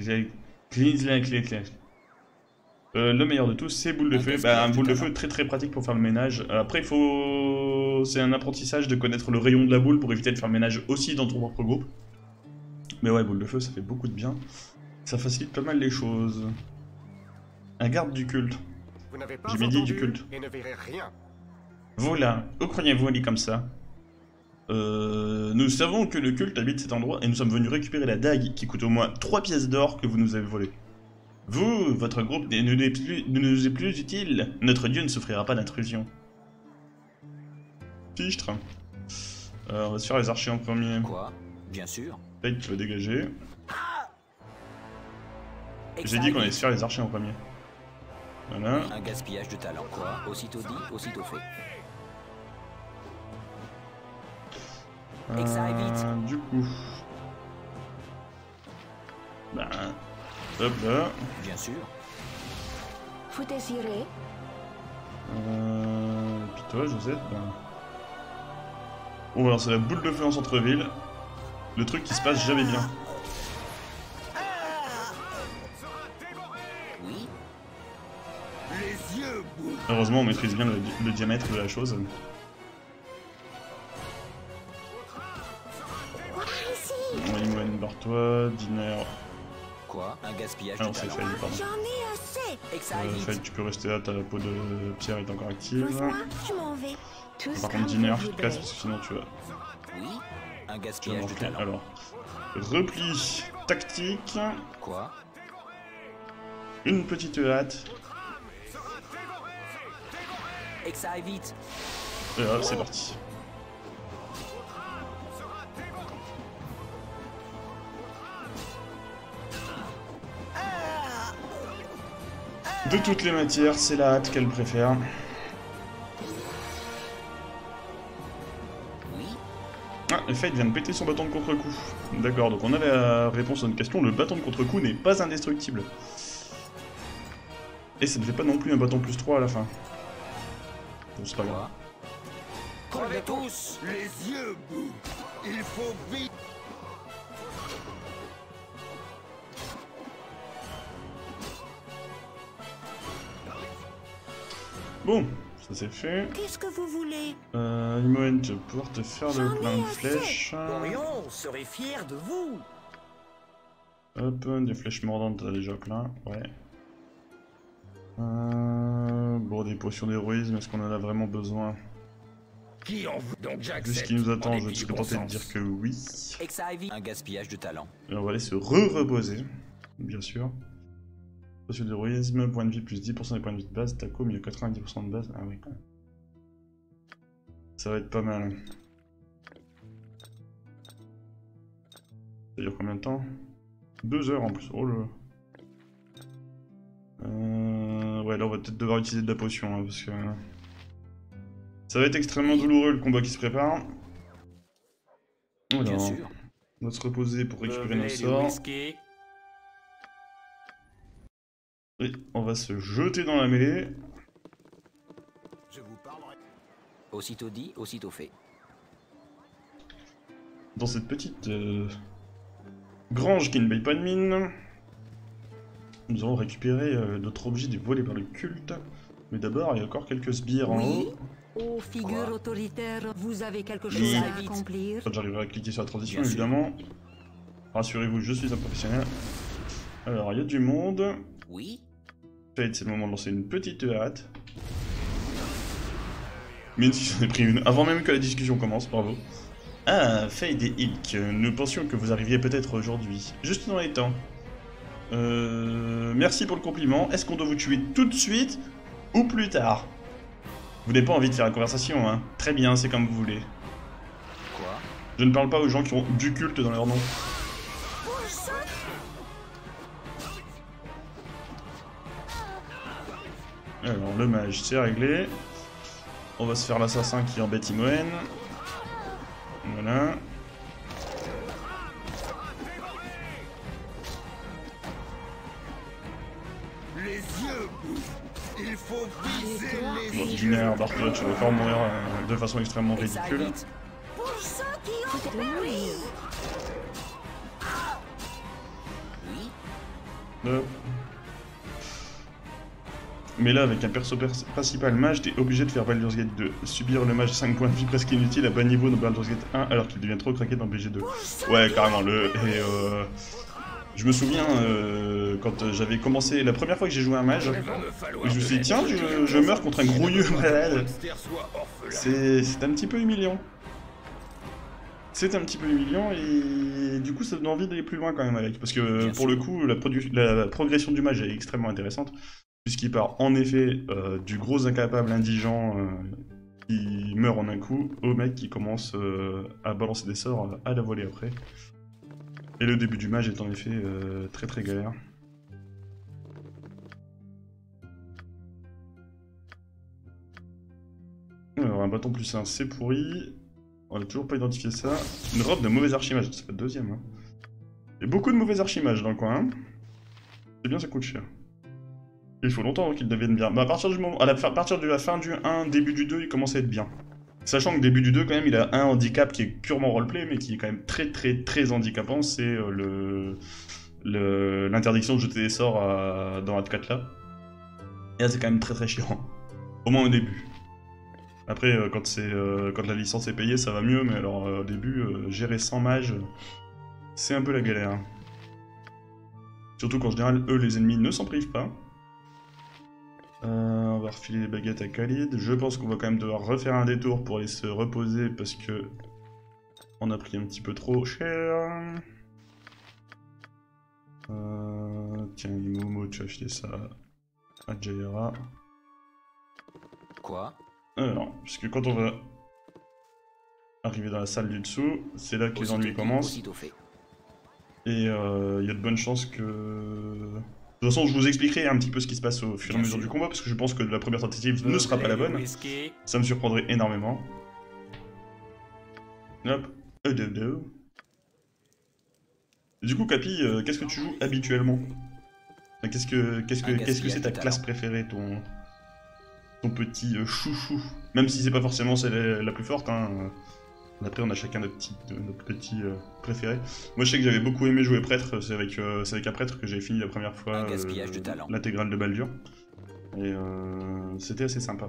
le meilleur de tous, c'est boule de feu. Bah, un boule de feu très très pratique pour faire le ménage. Après, il faut. C'est un apprentissage de connaître le rayon de la boule pour éviter de faire le ménage aussi dans ton propre groupe. Mais ouais, boule de feu, ça fait beaucoup de bien. Ça facilite pas mal les choses. Un garde du culte. Vous n'avez pas J'ai médit du entendu culte. et ne verrez rien. Vous là, où croyez-vous aller comme ça? Nous savons que le culte habite cet endroit et nous sommes venus récupérer la dague qui coûte au moins 3 pièces d'or que vous nous avez volées. Vous, votre groupe ne nous est plus utile. Notre dieu ne souffrira pas d'intrusion. Fichtre. On va se faire les archers en premier. Quoi? Bien sûr. Fate, tu vas dégager. J'ai dit qu'on allait se faire les archers en premier. Voilà. Un gaspillage de talent. Quoi? Aussitôt dit, aussitôt fait. Du coup... Ben... Hop là. Bien sûr. Vous désirez? Puis toi, Joseph, ben... Oh, alors c'est la boule de feu en centre-ville. Le truc qui se passe jamais bien. Oui. Les yeux bouillent. Heureusement, on maîtrise bien le diamètre de la chose. Imoen, barre-toi, Diner... Quoi? Un gaspillage Ah non, de c'est talent. Fade, pardon. J'en ai assez. Fade, tu peux rester là, ta peau de pierre est encore active. Besoin, je m'en vais. Tout ce Par que contre, Diner, vous tu te casses voudrez. parce que sinon tu vas... Oui. Un Tu vas gaspillage de manquer. talent. Alors, repli tactique, Quoi? une petite hâte, Exaille vite. et hop, c'est parti. De toutes les matières, c'est la hâte qu'elle préfère. Oui. Ah, et Fate vient de péter son bâton de contre-coup. D'accord, donc on a la réponse à une question, le bâton de contre-coup n'est pas indestructible. Et ça ne fait pas non plus un bâton plus 3 à la fin. Bon, c'est pas grave. Quoi? Crevez tous. Les yeux bouillent. Il faut vite. Bon, ça c'est fait. Qu'est-ce que vous voulez? Imoen, tu vas pouvoir te faire le J'en ai plein de assez. flèches. Orion serait fier de vous. Hop, des flèches mordantes, t'as déjà plein, ouais. Bon, des potions d'héroïsme, est-ce qu'on en a vraiment besoin? Qui en veut donc Vu j'accepte. ce qui nous attend, en je dépit serais du bon tenté de sens. dire que oui. Exaille vite. Un gaspillage de talent. Et on va aller se reposer, bien sûr. Potion d'héroïsme, point de vie plus 10% des points de vie de base, Taco, mais il y a 90% de base, ah oui quand même. Ça va être pas mal. Ça dure combien de temps? 2 heures en plus, oh là. Ouais, là on va peut-être devoir utiliser de la potion, hein, parce que... Ça va être extrêmement douloureux le combat qui se prépare. Bien Alors, sûr. on va se reposer pour récupérer nos sorts. Et on va se jeter dans la mêlée. Je vous parlerai. Aussitôt dit, aussitôt fait. Dans cette petite grange qui ne paye pas de mine. Nous allons récupérer notre objet volé par le culte. Mais d'abord, il y a encore quelques sbires en Oui. haut. Ô figure autoritaire, vous avez quelque chose Oui. à accomplir? Quand j'arriverai à cliquer sur la transition, Bien sûr. évidemment. Rassurez-vous, je suis un professionnel. Alors, il y a du monde. Oui. Fate, c'est le moment de lancer une petite hâte. Même si j'en ai pris une avant même que la discussion commence, bravo. Ah, Fade et Ilk, nous pensions que vous arriviez peut-être aujourd'hui. Juste dans les temps. Merci pour le compliment. Est-ce qu'on doit vous tuer tout de suite ou plus tard? Vous n'avez pas envie de faire la conversation, hein? Très bien, c'est comme vous voulez. Quoi? Je ne parle pas aux gens qui ont du culte dans leur nom. Alors, le mage, c'est réglé. On va se faire l'assassin qui embête Imoen. Voilà. Les yeux bouillent. Il faut viser les Bon, yeux. Diner, Bartholot, tu vas encore mourir de façon extrêmement Exaille ridicule. vite. Pour ceux qui ont péri. Oui. Hop. Mais là, avec un perso principal mage, t'es obligé de faire Baldur's Gate 2. Subir le mage 5 points de vie presque inutile à bas niveau dans Baldur's Gate 1 alors qu'il devient trop craqué dans BG2. Ouais, carrément, Je me souviens quand j'avais commencé, la première fois que j'ai joué un mage, je me suis dit tiens, je meurs contre un grouilleux malade. C'est un petit peu humiliant. C'est un petit peu humiliant et du coup ça donne envie d'aller plus loin quand même avec. Parce que pour le coup, la progression du mage est extrêmement intéressante. Puisqu'il part en effet du gros incapable indigent qui meurt en un coup au mec qui commence à balancer des sorts à la volée après. Et le début du mage est en effet très très galère. Alors un bâton plus 1 c'est pourri. On n'a toujours pas identifié ça. Une robe de mauvais archimage, c'est pas le deuxième. Hein. Il y a beaucoup de mauvais archimages dans le coin. Hein. C'est bien, ça coûte cher. Il faut longtemps qu'ils deviennent bien. Bah, à partir de la fin du 1, début du 2, il commence à être bien. Sachant que début du 2, quand même, il a un handicap qui est purement roleplay, mais qui est quand même très très très handicapant, c'est l'interdiction de jeter des sorts dans la 4 là. Et là, c'est quand même très très chiant. Au moins au début. Après, quand la licence est payée, ça va mieux, mais alors au début, gérer 100 mages, c'est un peu la galère. Surtout qu'en général, eux, les ennemis ne s'en privent pas. On va refiler les baguettes à Khalid. Je pense qu'on va quand même devoir refaire un détour pour aller se reposer parce que on a pris un petit peu trop cher. Tiens, Momo, tu as acheté ça à Jaira. Quoi? Non, puisque quand on va arriver dans la salle du dessous, c'est là que les ennuis commencent. Et il y a de bonnes chances que... De toute façon, je vous expliquerai un petit peu ce qui se passe au fur et à mesure du combat, parce que je pense que la première tentative ne sera pas la bonne. Ça me surprendrait énormément. Hop, Du coup, Capi, qu'est-ce que tu joues habituellement? Qu'est-ce que c'est ta classe préférée, ton petit chouchou? Même si c'est pas forcément celle la plus forte, hein. Après, on a chacun notre petit préféré. Moi, je sais que j'avais beaucoup aimé jouer prêtre. C'est avec un prêtre que j'ai fini la première fois l'intégrale de Baldur. Et c'était assez sympa.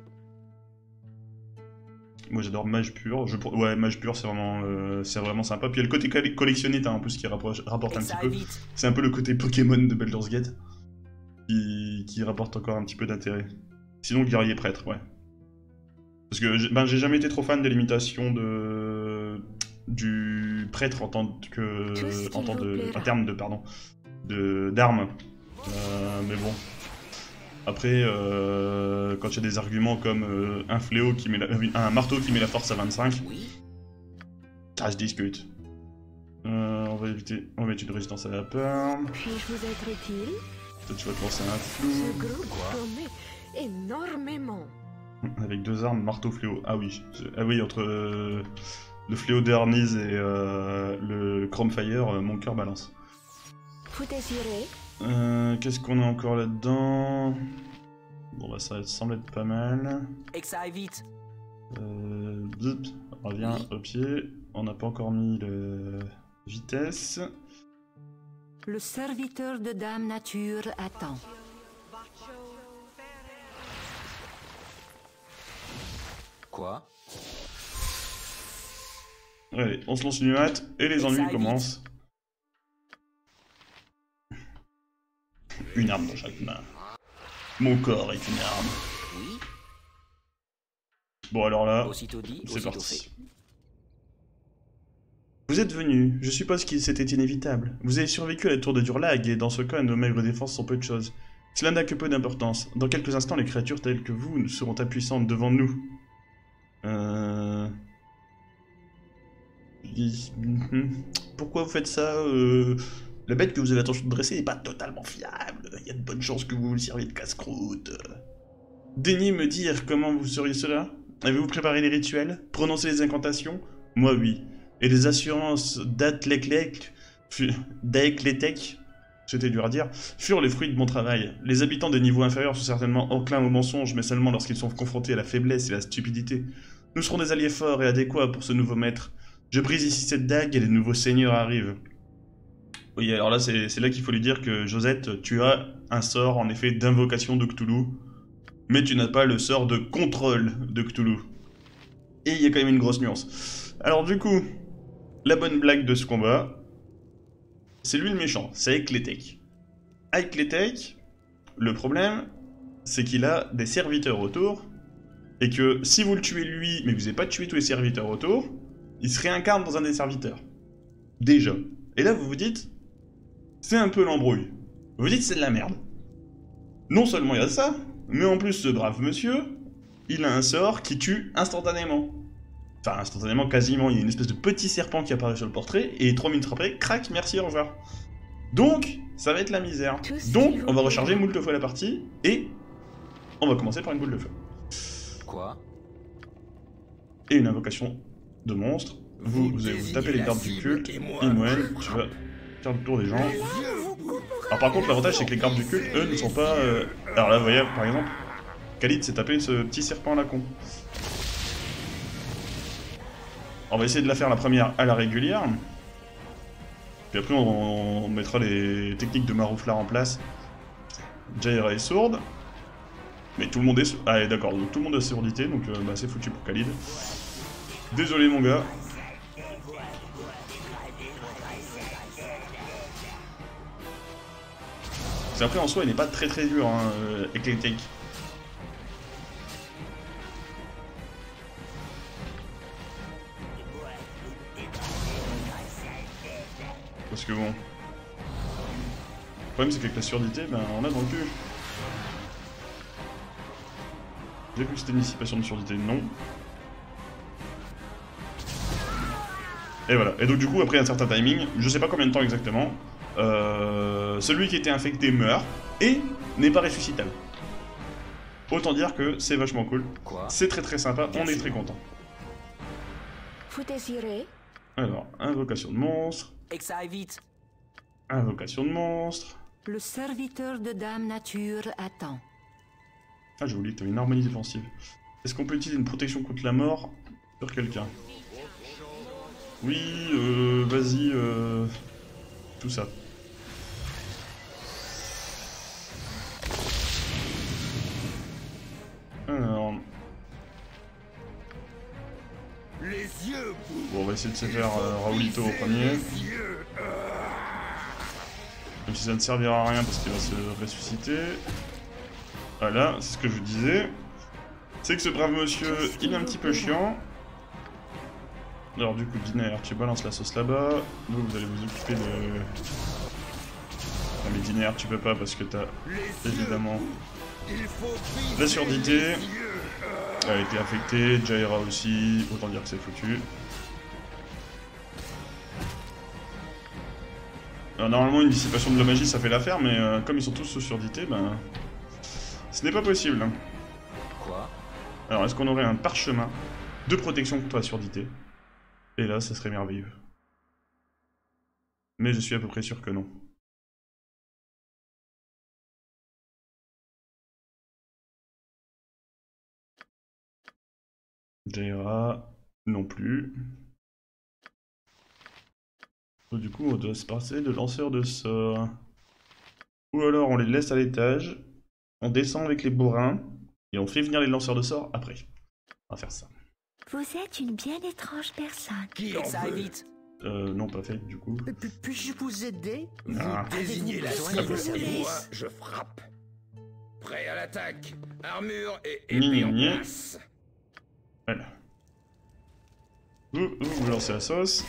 Moi, j'adore mage pur. Ouais, mage pur, c'est vraiment sympa. Puis il y a le côté collectionniste en plus qui rapporte un petit peu. C'est un peu le côté Pokémon de Baldur's Gate qui rapporte encore un petit peu d'intérêt. Sinon, guerrier prêtre, ouais. Parce que j'ai jamais été trop fan de l'imitation du prêtre en termes d'armes. Mais bon. Après, quand il y a des arguments comme un fléau qui met un marteau qui met la force à 25, ça se discute. On va mettre une résistance à la peur. Puis-je vous être utile? Toi, tu vas te lancer un flou. Ce groupe promet énormément. Avec deux armes, marteau fléau. Ah oui, entre le fléau d'Arniz et le Chromefire, mon cœur balance. Vous désirez? Qu'est-ce qu'on a encore là-dedans? Bon bah ça semble être pas mal. Exaille vite. Zip, on revient au pied. On n'a pas encore mis le vitesse. Le serviteur de Dame Nature attend. Quoi? Allez, on se lance une hâte et les ennuis commencent. Une arme dans chaque main. Mon corps est une arme. Oui. Bon alors là, c'est parti. Vous êtes venu, je suppose que c'était inévitable. Vous avez survécu à la tour de Durlag et dans ce cas, nos maigres défenses sont peu de choses. Cela n'a que peu d'importance. Dans quelques instants, les créatures telles que vous seront impuissantes devant nous. Pourquoi vous faites ça? La bête que vous avez l'intention de dresser n'est pas totalement fiable. Il y a de bonnes chances que vous le serviez de casse-croûte. Daignez me dire comment vous feriez cela? Avez-vous préparé les rituels? Prononcé les incantations? Moi oui. Et les assurances d'Atlekletek, c'était dur à dire, furent les fruits de mon travail. Les habitants des niveaux inférieurs sont certainement enclins au mensonge, mais seulement lorsqu'ils sont confrontés à la faiblesse et à la stupidité. Nous serons des alliés forts et adéquats pour ce nouveau maître. Je brise ici cette dague et les nouveaux seigneurs arrivent. Oui, alors là, c'est là qu'il faut lui dire que, Josette, tu as un sort, en effet, d'invocation de Cthulhu, mais tu n'as pas le sort de contrôle de Cthulhu. Et il y a quand même une grosse nuance. Alors du coup, la bonne blague de ce combat, c'est lui le méchant, c'est Ekletek. Ekletek, le problème, c'est qu'il a des serviteurs autour, et que si vous le tuez lui, mais que vous n'avez pas tué tous les serviteurs autour, il se réincarne dans un des serviteurs. Déjà. Et là, vous vous dites, c'est un peu l'embrouille. Vous vous dites, c'est de la merde. Non seulement il y a ça, mais en plus, ce brave monsieur, il a un sort qui tue instantanément. Enfin, instantanément, quasiment, il y a une espèce de petit serpent qui apparaît sur le portrait, et 3 minutes après, crac, merci, au revoir. Donc, ça va être la misère. Donc, on va recharger moult fois la partie, et on va commencer par une boule de feu. Quoi? Et une invocation de monstre. Vous allez vous taper les gardes du culte. Imoen, tu vas faire le tour des gens. Alors par contre, l'avantage, c'est que les gardes du culte, eux, ne sont pas... Alors là, vous voyez, par exemple, Khalid s'est tapé ce petit serpent à la con. On va essayer de la faire la première à la régulière. Puis après, on mettra les techniques de Marouflard en place. Jaira est sourde. Mais tout le monde est... Ah, d'accord, donc tout le monde a surdité, donc bah, c'est foutu pour Khalid. Désolé, mon gars. C'est après, en soi, il n'est pas très dur, hein, Ekletek. Parce que bon... Le problème, c'est qu'avec la surdité, ben, on a dans le cul. J'ai cru que c'était une dissipation de surdité, non. Et voilà, et donc du coup, après un certain timing, je sais pas combien de temps exactement, celui qui était infecté meurt, et n'est pas ressuscitable. Autant dire que c'est vachement cool. C'est très sympa, on est très content. Vous désirez? Alors, invocation de monstre. Exaille vite. Invocation de monstre. Le serviteur de Dame Nature attend. Ah, j'ai oublié que t'avais une harmonie défensive. Est-ce qu'on peut utiliser une protection contre la mort sur quelqu'un? Oui, vas-y, tout ça. Alors... Bon, on va essayer de se faire Raoulito au premier. Même si ça ne servira à rien parce qu'il va se ressusciter. Voilà, c'est ce que je vous disais. C'est que ce brave monsieur, il est un petit peu chiant. Alors du coup, Diner, tu balances la sauce là-bas. Vous allez vous occuper de... Non mais Diner, tu peux pas parce que t'as évidemment la surdité. Elle a été affectée, Jaira aussi, autant dire que c'est foutu. Alors normalement une dissipation de la magie ça fait l'affaire, mais comme ils sont tous sous surdité, ben... Ce n'est pas possible. Quoi? Alors est-ce qu'on aurait un parchemin de protection contre la surdité? Et là, ça serait merveilleux. Mais je suis à peu près sûr que non. Jaira, non plus. Du coup, on doit se passer de lanceurs de sorts. Ou alors, on les laisse à l'étage, on descend avec les bourrins, et on fait venir les lanceurs de sorts après. On va faire ça. Vous êtes une bien étrange personne. Exaille vite. Non, pas fait, du coup. Puis-je vous aider? Ah. Vous désignez la besoin cible de et service? moi, je frappe. Prêt à l'attaque. Armure et Gni, épée en gni. place. Voilà. Vous lancez la sauce.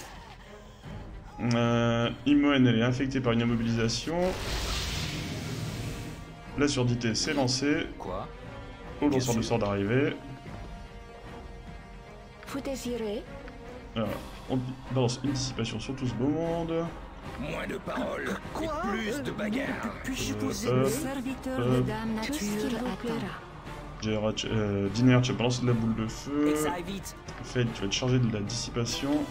Imoen, elle est infectée par une immobilisation. La surdité s'est lancée. Quoi? Au lanceur de sort d'arriver. Vous désirez? Alors, on balance une dissipation sur tout ce beau monde. Moins de paroles et plus de bagarres. Puis-je vous aider? Le serviteur de Dame Nature attend. Diner, tu vas balancer de la boule de feu. Exaille vite. Fed, tu vas te charger de la dissipation.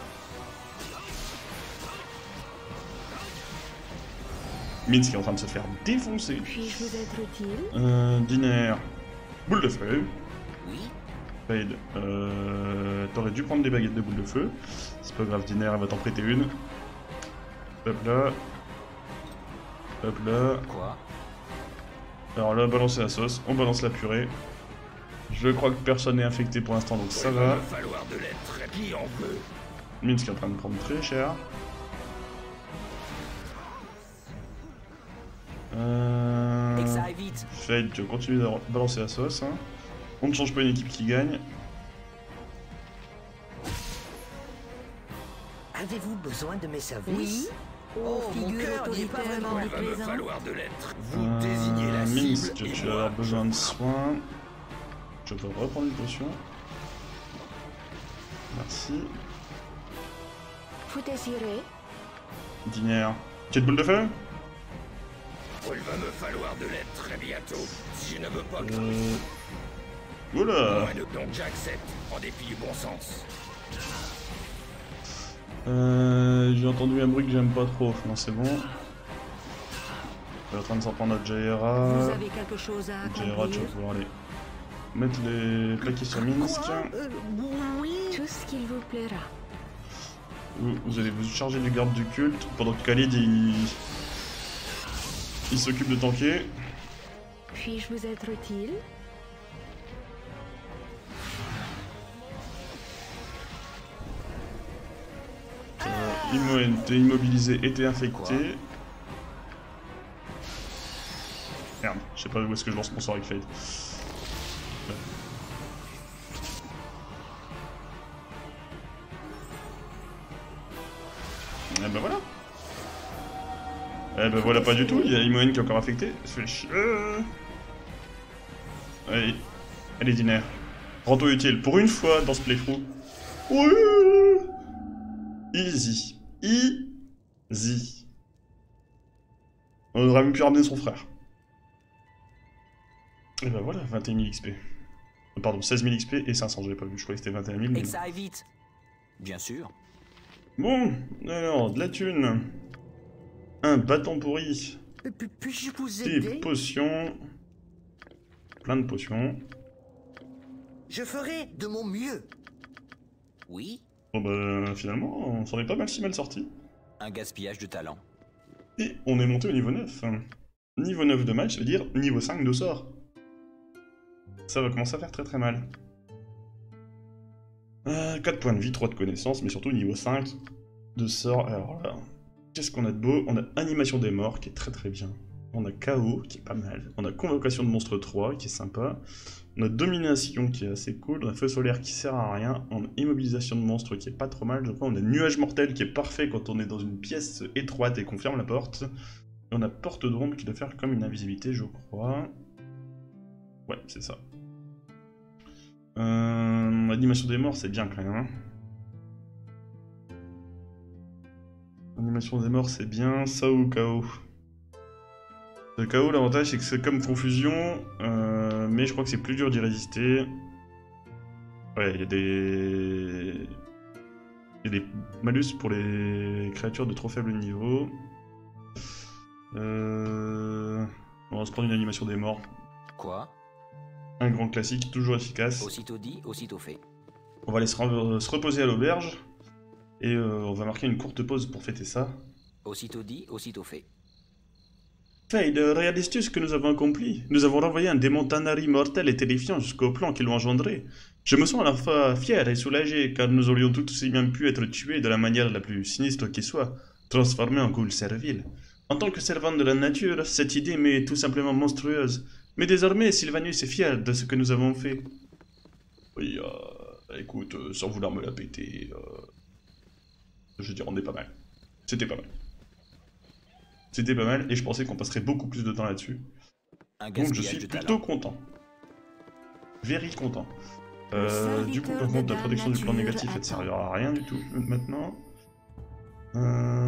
Minsk est en train de se faire défoncer. Puis-je vous être utile? Diner, boule de feu. Oui. Fade, t'aurais dû prendre des baguettes de boule de feu. C'est pas grave, Diner, elle va t'en prêter une. Hop là. Hop là. Quoi? Alors là, balancer la sauce, on balance la purée. Je crois que personne n'est infecté pour l'instant, donc ça Il va. va falloir de l'être. Qui en veut? Minsk est en train de prendre très cher. Exaille vite. Fade, tu continues de balancer la sauce. Hein. On ne change pas une équipe qui gagne. Avez-vous besoin de mes services? Oui. Oh, Mon figure cœur n'y est pas autoritairement vraiment Il va me déplaisant. falloir de l'être. Vous désignez la Minsk, cible et tu vas moi, avoir besoin de soins. Je peux reprendre une potion. Merci. Vous désirez? Dinière. Petite boule de feu? Il va me falloir de l'aide très bientôt. Si je ne veux pas crever. Oula! Donc j'accepte, en dépit du bon sens. J'ai entendu un bruit que j'aime pas trop. Non, c'est bon. On est en train de s'en prendre à Vous Jaira. avez quelque chose à Jaira, tu vas accomplir? pouvoir aller mettre les plaqués sur Minsk. Oui. Tout ce qu'il vous plaira. Vous allez vous charger du garde du culte pendant que Khalid il s'occupe de tanker. Puis-je vous être utile? T'es immobilisé et t'es infecté. Merde, je sais pas où est-ce que je lance mon sort avec Fade. Et ben voilà. Eh ben voilà pas du tout, il y a Imoen qui est encore affecté. Ça fait chier. Allez, allez Diner. Rends-toi utile pour une fois dans ce playthrough. Oui. Easy. Easy. On aurait même pu ramener son frère. Et ben voilà, 21 000 XP. Pardon, 16 000 XP et 500, j'avais pas vu, je croyais que c'était 21 000. Mais... Exaille vite. Bien sûr. Bon, alors, de la thune. Un bâton pourri. Puis-je vous Des aider? potions. Plein de potions. Je ferai de mon mieux. Oui. Bon bah finalement, on s'en est pas mal si mal sorti. Un gaspillage de talent. Et on est monté au niveau 9. Niveau 9 de match, ça veut dire niveau 5 de sort. Ça va commencer à faire très très mal. 4 points de vie, 3 de connaissance, mais surtout niveau 5 de sort. Alors là, qu'est-ce qu'on a de beau? On a Animation des morts qui est très très bien. On a KO qui est pas mal. On a Convocation de monstres 3 qui est sympa. On a Domination qui est assez cool. On a Feu solaire qui sert à rien. On a Immobilisation de monstres qui est pas trop mal, je crois. On a Nuage mortel qui est parfait quand on est dans une pièce étroite et qu'on ferme la porte. Et on a Porte d'ombre qui doit faire comme une invisibilité, je crois. Ouais, c'est ça. Animation des morts, c'est bien quand même. Hein. Animation des morts, c'est bien. Ça ou KO. Le KO, l'avantage, c'est que c'est comme confusion, mais je crois que c'est plus dur d'y résister. Ouais, il y a des malus pour les créatures de trop faible niveau. On va se prendre une animation des morts. Quoi? Un grand classique, toujours efficace. Aussitôt dit, aussitôt fait. On va aller se reposer à l'auberge. Et on va marquer une courte pause pour fêter ça. Aussitôt dit, aussitôt fait. Fade, réalises-tu ce que nous avons accompli? Nous avons renvoyé un démon Tanari mortel et terrifiant jusqu'au plan qui l'ont engendré. Je me sens à la fois fier et soulagé, car nous aurions tout aussi bien pu être tués de la manière la plus sinistre qui soit, transformés en ghouls serviles. En tant que servant de la nature, cette idée m'est tout simplement monstrueuse. Mais désormais, Sylvanus est fier de ce que nous avons fait. Oui, écoute, sans vouloir me la péter, je veux dire, on est pas mal. C'était pas mal. C'était pas mal, et je pensais qu'on passerait beaucoup plus de temps là-dessus. Donc je suis plutôt content. Very content. Du coup, par contre, la protection du plan négatif, elle ne servira à rien du tout maintenant. Je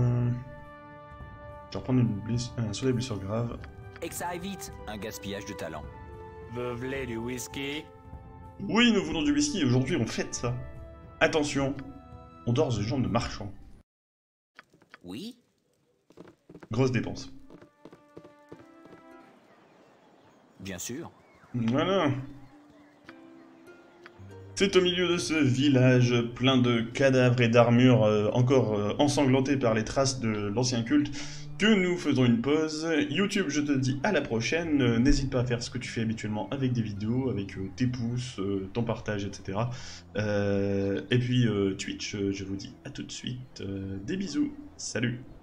vais reprendre un soleil blessure grave. Exaille vite. Un gaspillage de talent. Vous voulez du whisky? Oui, nous voulons du whisky, aujourd'hui on fête ça. Attention, on dort ce genre de marchand. Oui. Grosse dépense. Bien sûr. Voilà. C'est au milieu de ce village plein de cadavres et d'armures encore ensanglantés par les traces de l'ancien culte que nous faisons une pause. YouTube, je te dis à la prochaine. N'hésite pas à faire ce que tu fais habituellement avec des vidéos, avec tes pouces, ton partage, etc. Et puis Twitch, je vous dis à tout de suite. Des bisous. Salut.